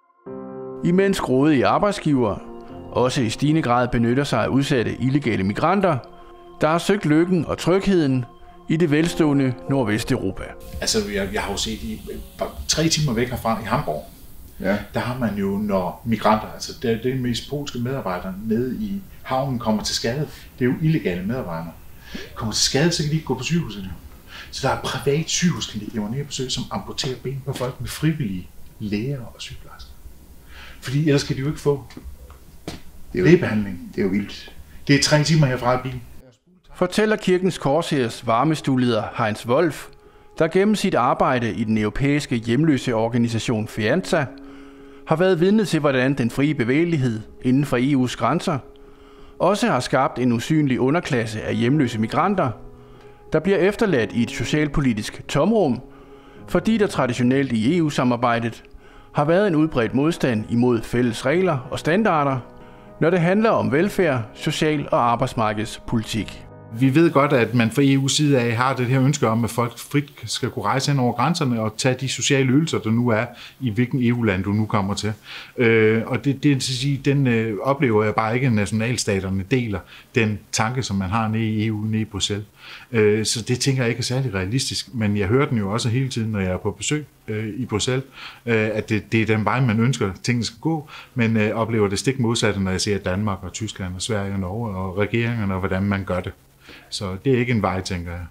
imens grådige arbejdsgivere også i stigende grad benytter sig af udsatte illegale migranter, der har søgt lykken og trygheden i det velstående Nordvesteuropa. Altså, jeg har jo set 3 timer væk herfra i Hamburg. Ja. Der har man jo, når migranter, altså det er mest polske medarbejdere nede i havnen kommer til skade, det er jo illegale medarbejdere. Kommer til skade, så kan de ikke gå på sygehuset. Så der er privat sygehusklinik, jeg var nede på besøg, som amputerer ben på folk med frivillige læger og sygeplejersker. Fordi ellers kan de jo ikke få lægebehandling. Det er jo vildt. Det er 3 timer herfra i bilen. Fortæller Kirkens Korshærs varmestueleder Heinz Wolf, der gennem sit arbejde i den europæiske hjemløse organisation FIANZA har været vidne til, hvordan den frie bevægelighed inden for EU's grænser også har skabt en usynlig underklasse af hjemløse migranter, der bliver efterladt i et socialpolitisk tomrum, fordi der traditionelt i EU-samarbejdet har været en udbredt modstand imod fælles regler og standarder, når det handler om velfærd, social- og arbejdsmarkedspolitik. Vi ved godt, at man fra EU's side af har det her ønske om, at folk frit skal kunne rejse hen over grænserne og tage de sociale ydelser, der nu er i hvilken EU-land du nu kommer til. Og den oplever jeg bare ikke, at nationalstaterne deler den tanke, som man har nede i EU, nede i Bruxelles. Så det tænker jeg ikke er særlig realistisk, men jeg hører den jo også hele tiden, når jeg er på besøg i Bruxelles, at det er den vej, man ønsker, at tingene skal gå, men oplever det stik modsatte, når jeg ser Danmark og Tyskland og Sverige og Norge og regeringerne og hvordan man gør det. Så det er ikke en vej, tænker jeg.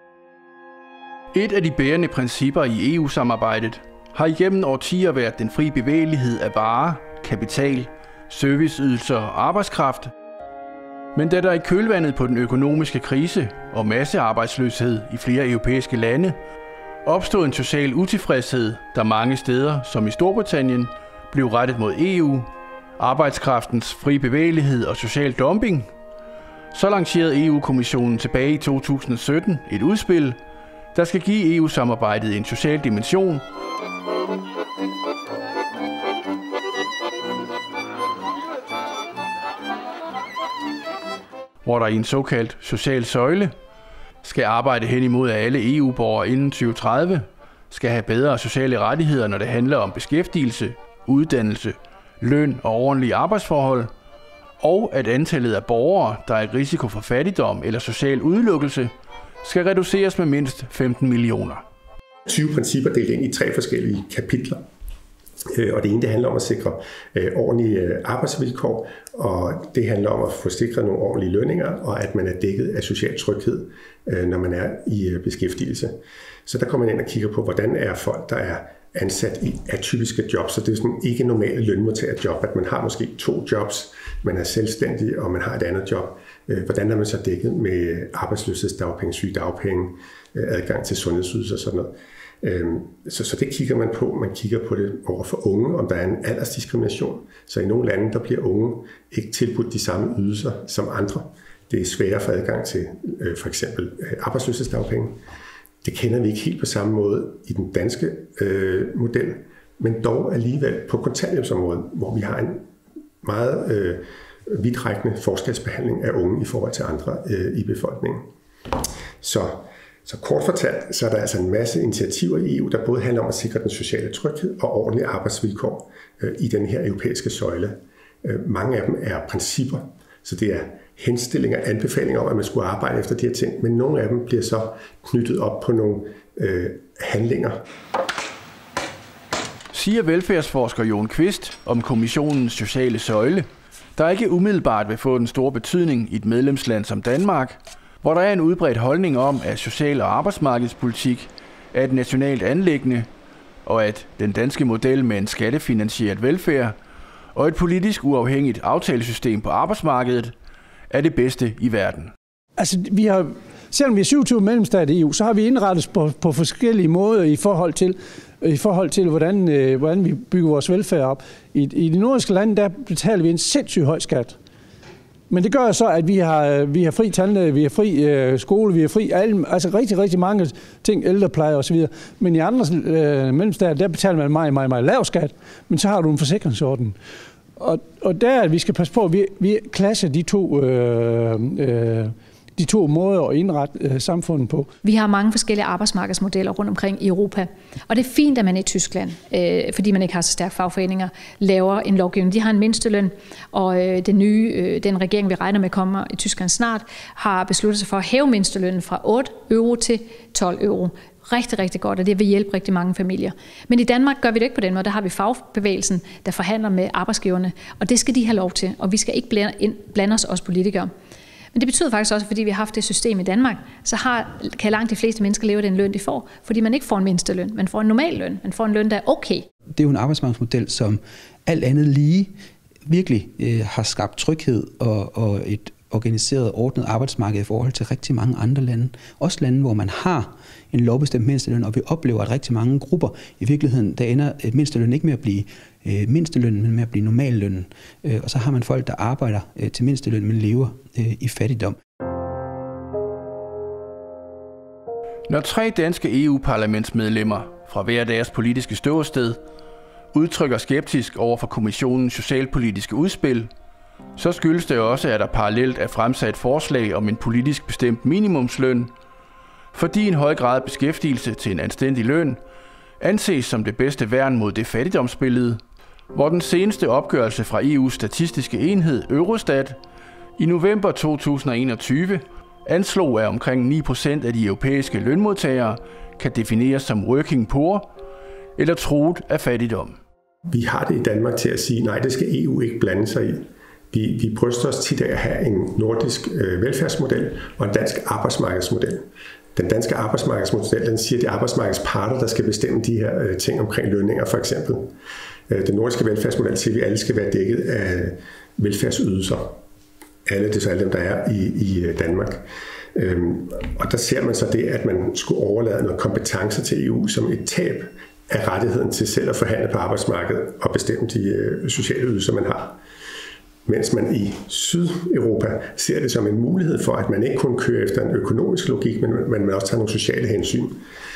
Et af de bærende principper i EU-samarbejdet har igennem årtier været den fri bevægelighed af varer, kapital, serviceydelser og arbejdskraft. Men da der i kølvandet på den økonomiske krise og massearbejdsløshed i flere europæiske lande opstod en social utilfredshed, der mange steder, som i Storbritannien, blev rettet mod EU, arbejdskraftens fri bevægelighed og social dumping, så lancerede EU-kommissionen tilbage i 2017 et udspil, der skal give EU-samarbejdet en social dimension, hvor der i en såkaldt social søjle skal arbejde hen imod, at alle EU-borgere inden 2030 skal have bedre sociale rettigheder, når det handler om beskæftigelse, uddannelse, løn og ordentlige arbejdsforhold, og at antallet af borgere, der er i risiko for fattigdom eller social udelukkelse, skal reduceres med mindst 15 millioner. 20 principper delt ind i 3 forskellige kapitler. Og det ene, det handler om at sikre ordentlige arbejdsvilkår, og det handler om at få sikret nogle ordentlige lønninger, og at man er dækket af social tryghed, når man er i beskæftigelse. Så der kommer man ind og kigger på, hvordan er folk, der er ansat i atypiske jobs, så det er sådan ikke normale lønmodtagerjob, at man har måske 2 jobs, man er selvstændig, og man har et andet job. Hvordan er man så dækket med arbejdsløshedsdagpenge, sygedagpenge, adgang til sundhedsydelser og sådan noget. Så det kigger man på. Man kigger på det over for unge, om der er en aldersdiskrimination. Så i nogle lande, der bliver unge ikke tilbudt de samme ydelser som andre. Det er sværere for adgang til for eksempel arbejdsløshedsdagpenge. Det kender vi ikke helt på samme måde i den danske model, men dog alligevel på kontanthjælpsområdet, hvor vi har en meget vidtrækkende forskelsbehandling af unge i forhold til andre i befolkningen. Så kort fortalt, så er der altså en masse initiativer i EU, der både handler om at sikre den sociale tryghed og ordentlige arbejdsvilkår i den her europæiske søjle. Mange af dem er principper, så det er henstillinger og anbefalinger om, at man skulle arbejde efter de her ting, men nogle af dem bliver så knyttet op på nogle handlinger. Siger velfærdsforsker Jon Kvist om kommissionens sociale søjle, der ikke umiddelbart vil få den store betydning i et medlemsland som Danmark, hvor der er en udbredt holdning om, at social- og arbejdsmarkedspolitik er et nationalt anliggende, og at den danske model med en skattefinansieret velfærd og et politisk uafhængigt aftalesystem på arbejdsmarkedet er det bedste i verden. Altså, selvom vi er 27 medlemsstater i EU, så har vi indrettet på forskellige måder i forhold til hvordan vi bygger vores velfærd op. I de nordiske lande, der betaler vi en sindssygt høj skat. Men det gør så, at vi har fri tandlæge, vi har fri skole, vi har fri altså rigtig, rigtig mange ting, ældrepleje osv. Men i andre medlemsstater, der betaler man meget, meget, meget lav skat, men så har du en forsikringsordning. Og der, vi skal passe på, at vi klasser de to måder at indrette samfundet på. Vi har mange forskellige arbejdsmarkedsmodeller rundt omkring i Europa. Og det er fint, at man i Tyskland, fordi man ikke har så stærke fagforeninger, laver en lovgivning. De har en mindsteløn, og den regering, vi regner med kommer i Tyskland snart, har besluttet sig for at hæve mindstelønnen fra 8 euro til 12 euro. Rigtig, rigtig godt, og det vil hjælpe rigtig mange familier. Men i Danmark gør vi det ikke på den måde. Der har vi fagbevægelsen, der forhandler med arbejdsgiverne, og det skal de have lov til, og vi skal ikke blande os politikere. Men det betyder faktisk også, fordi vi har haft det system i Danmark, så kan langt de fleste mennesker leve den løn, de får, fordi man ikke får en mindsteløn, man får en normal løn, man får en løn, der er okay. Det er jo en arbejdsmarkedsmodel, som alt andet lige virkelig har skabt tryghed og et organiseret, ordnet arbejdsmarked i forhold til rigtig mange andre lande. Også lande, hvor man har en lovbestemt mindsteløn, og vi oplever, at rigtig mange grupper i virkeligheden, der ender mindsteløn ikke med at blive mindsteløn, men med at blive normallønnen. Og så har man folk, der arbejder til mindsteløn, men lever i fattigdom. Når 3 danske EU-parlamentsmedlemmer fra hver deres politiske ståsted udtrykker skeptisk over for kommissionens socialpolitiske udspil, så skyldes det også, at der parallelt er fremsat forslag om en politisk bestemt minimumsløn, fordi en høj grad af beskæftigelse til en anstændig løn anses som det bedste værn mod det fattigdomsbillede, hvor den seneste opgørelse fra EU's statistiske enhed Eurostat i november 2021 anslog, at omkring 9% af de europæiske lønmodtagere kan defineres som working poor eller truet af fattigdom. Vi har det i Danmark til at sige, nej, det skal EU ikke blande sig i. Vi bryster os tit af at have en nordisk velfærdsmodel og en dansk arbejdsmarkedsmodel. Den danske arbejdsmarkedsmodel, den siger, at det er arbejdsmarkedets parter, der skal bestemme de her ting omkring lønninger, for eksempel. Den nordiske velfærdsmodel siger, at vi alle skal være dækket af velfærdsydelser. Alle, det er så alle dem, der er i Danmark. Og der ser man så det, at man skulle overlade noget kompetence til EU som et tab af rettigheden til selv at forhandle på arbejdsmarkedet og bestemme de sociale ydelser, man har. Mens man i Sydeuropa ser det som en mulighed for, at man ikke kun kører efter en økonomisk logik, men man også tager nogle sociale hensyn.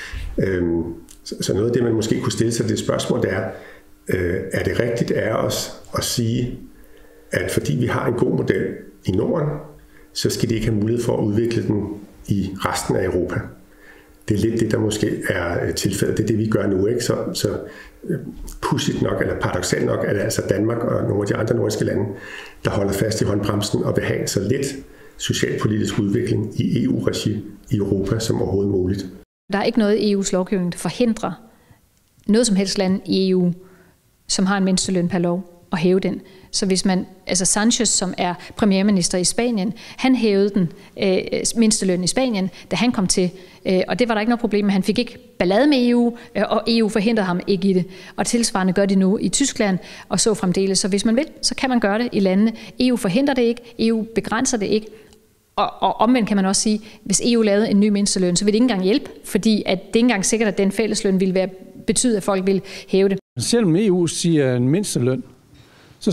Så noget af det, man måske kunne stille sig det spørgsmål, det er det rigtigt af os at sige, at fordi vi har en god model i Norden, så skal de ikke have mulighed for at udvikle den i resten af Europa. Det er lidt det, der måske er tilfældet. Det er det, vi gør nu, ikke? Så pudsigt nok, eller paradoksalt nok, er det altså Danmark og nogle af de andre nordiske lande, der holder fast i håndbremsen og vil have så lidt socialpolitisk udvikling i EU-regi i Europa som overhovedet muligt. Der er ikke noget i EU's lovgivning, der forhindrer noget som helst land i EU, som har en mindsteløn per lov, at hæve den. Så hvis man, altså Sanchez, som er premierminister i Spanien, han hævede den mindsteløn i Spanien, da han kom til, og det var der ikke noget problem med. Han fik ikke ballade med EU, og EU forhindrede ham ikke i det. Og tilsvarende gør de nu i Tyskland, og så fremdeles. Så hvis man vil, så kan man gøre det i landene. EU forhindrer det ikke, EU begrænser det ikke, og omvendt kan man også sige, hvis EU lavede en ny mindsteløn, så vil det ikke engang hjælpe, fordi at det ikke engang sikkert, at den fællesløn ville betyde, at folk vil hæve det. Selvom EU siger en mindsteløn, så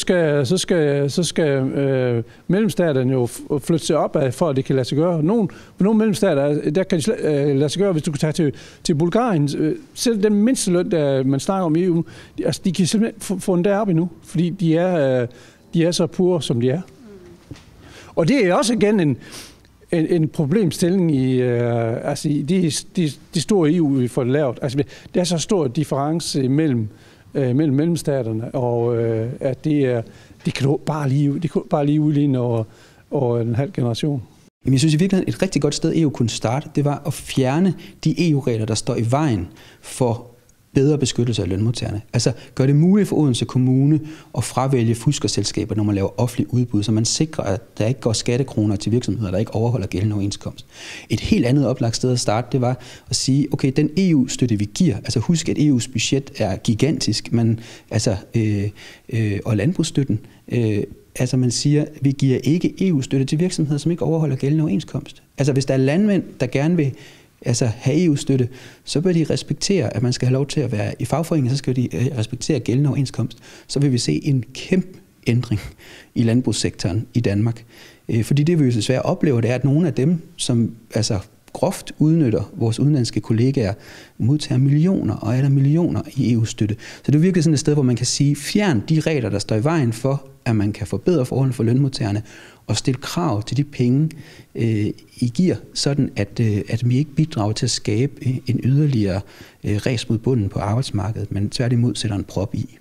skal mellemstaterne jo flytte sig opad, for at det kan lade sig gøre. Nogle mellemstater, der kan det lade sig gøre, hvis du kan tage til Bulgarien. Selv den mindsteløn, der man snakker om i EU, altså, de kan simpelthen få den deroppe endnu, fordi de er så pure, som de er. Og det er også igen en problemstilling i de store EU, vi får lavet. Altså, der er så stor difference mellem mellemstaterne, og at det kan bare lige udligne over en halv generation. Jeg synes i virkeligheden, et rigtig godt sted EU kunne starte, det var at fjerne de EU-regler, der står i vejen for bedre beskyttelse af lønmodtagerne. Altså gør det muligt for Odense Kommune at fravælge fuskerselskaber, når man laver offentlig udbud, så man sikrer, at der ikke går skattekroner til virksomheder, der ikke overholder gældende overenskomst. Et helt andet oplagt sted at starte, det var at sige, okay, den EU-støtte, vi giver, altså husk, at EU's budget er gigantisk, men og landbrugsstøtten, altså man siger, vi giver ikke EU-støtte til virksomheder, som ikke overholder gældende overenskomst. Altså hvis der er landmænd, der gerne vil have EU-støtte, så bør de respektere, at man skal have lov til at være i fagforeningen, så skal de respektere gældende overenskomst. Så vil vi se en kæmpe ændring i landbrugssektoren i Danmark. Fordi det vi jo desværre oplever, det er, at nogle af dem, som groft udnytter vores udenlandske kollegaer, modtager millioner og er der millioner i EU-støtte. Så det er virkelig sådan et sted, hvor man kan sige, fjern de regler, der står i vejen for, at man kan forbedre forholdene for lønmodtagerne, og stille krav til de penge, I giver, sådan at vi ikke bidrager til at skabe en yderligere ræs mod bunden på arbejdsmarkedet, men tværtimod sætter en prop i.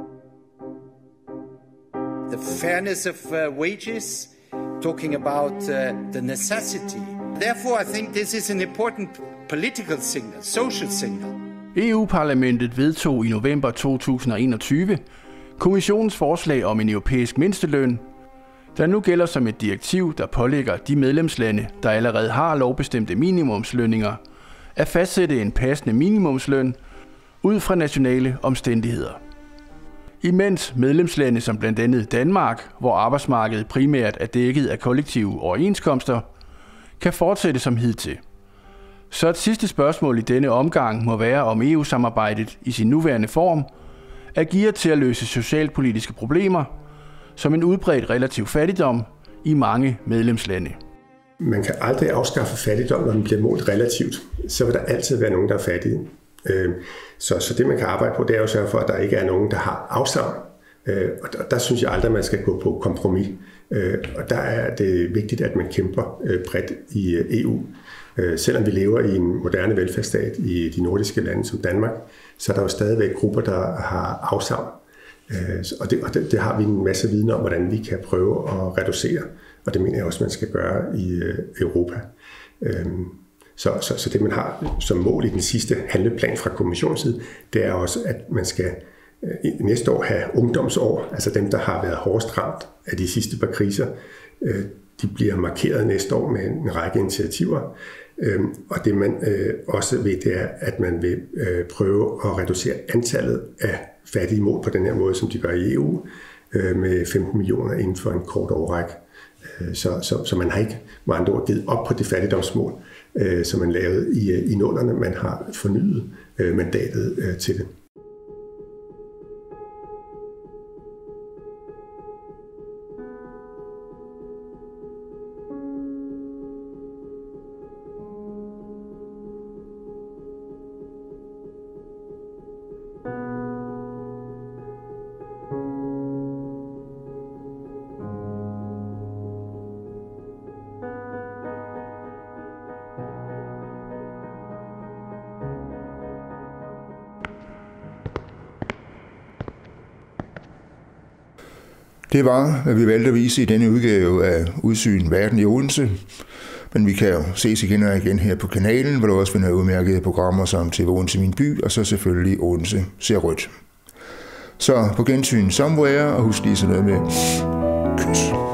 The fairness of wages, talking about the necessity. Therefore, I think this is an important political signal, social signal. EU-parlamentet vedtog i november 2021 kommissionens forslag om en europæisk mindsteløn, der nu gælder som et direktiv, der pålægger de medlemslande, der allerede har lovbestemte minimumslønninger, at fastsætte en passende minimumsløn ud fra nationale omstændigheder. Imens medlemslande som blandt andet Danmark, hvor arbejdsmarkedet primært er dækket af kollektive overenskomster, kan fortsætte som hidtil. Så et sidste spørgsmål i denne omgang må være, om EU-samarbejdet i sin nuværende form er gearet til at løse socialpolitiske problemer, som en udbredt relativ fattigdom i mange medlemslande. Man kan aldrig afskaffe fattigdom, når den bliver målt relativt. Så vil der altid være nogen, der er fattige. Så det, man kan arbejde på, det er at sørge for, at der ikke er nogen, der har afsavn. Og der synes jeg aldrig, man skal gå på kompromis. Og der er det vigtigt, at man kæmper bredt i EU. Selvom vi lever i en moderne velfærdsstat i de nordiske lande som Danmark, så er der jo stadigvæk grupper, der har afsavn. Og det har vi en masse viden om, hvordan vi kan prøve at reducere. Og det mener jeg også, man skal gøre i Europa. Så det, man har som mål i den sidste handleplan fra kommissionens side, det er også, at man skal næste år have ungdomsår, altså dem, der har været hårdest ramt af de sidste par kriser. De bliver markeret næste år med en række initiativer. Og det man også ved, det er, at man vil prøve at reducere antallet af fattige mål på den her måde, som de gør i EU, med 15 millioner inden for en kort årrække. Så man har ikke med andre ord givet op på det fattigdomsmål, som man lavede i nullerne. Man har fornyet mandatet til det. Det var, hvad vi valgte at vise i denne udgave af Udsyn Verden i Odense. Men vi kan jo ses igen og igen her på kanalen, hvor du også finder udmærkede programmer som TV Odense Min By, og så selvfølgelig Odense Ser Rødt. Så på gensyn somewhere, og husk lige sådan noget med kys.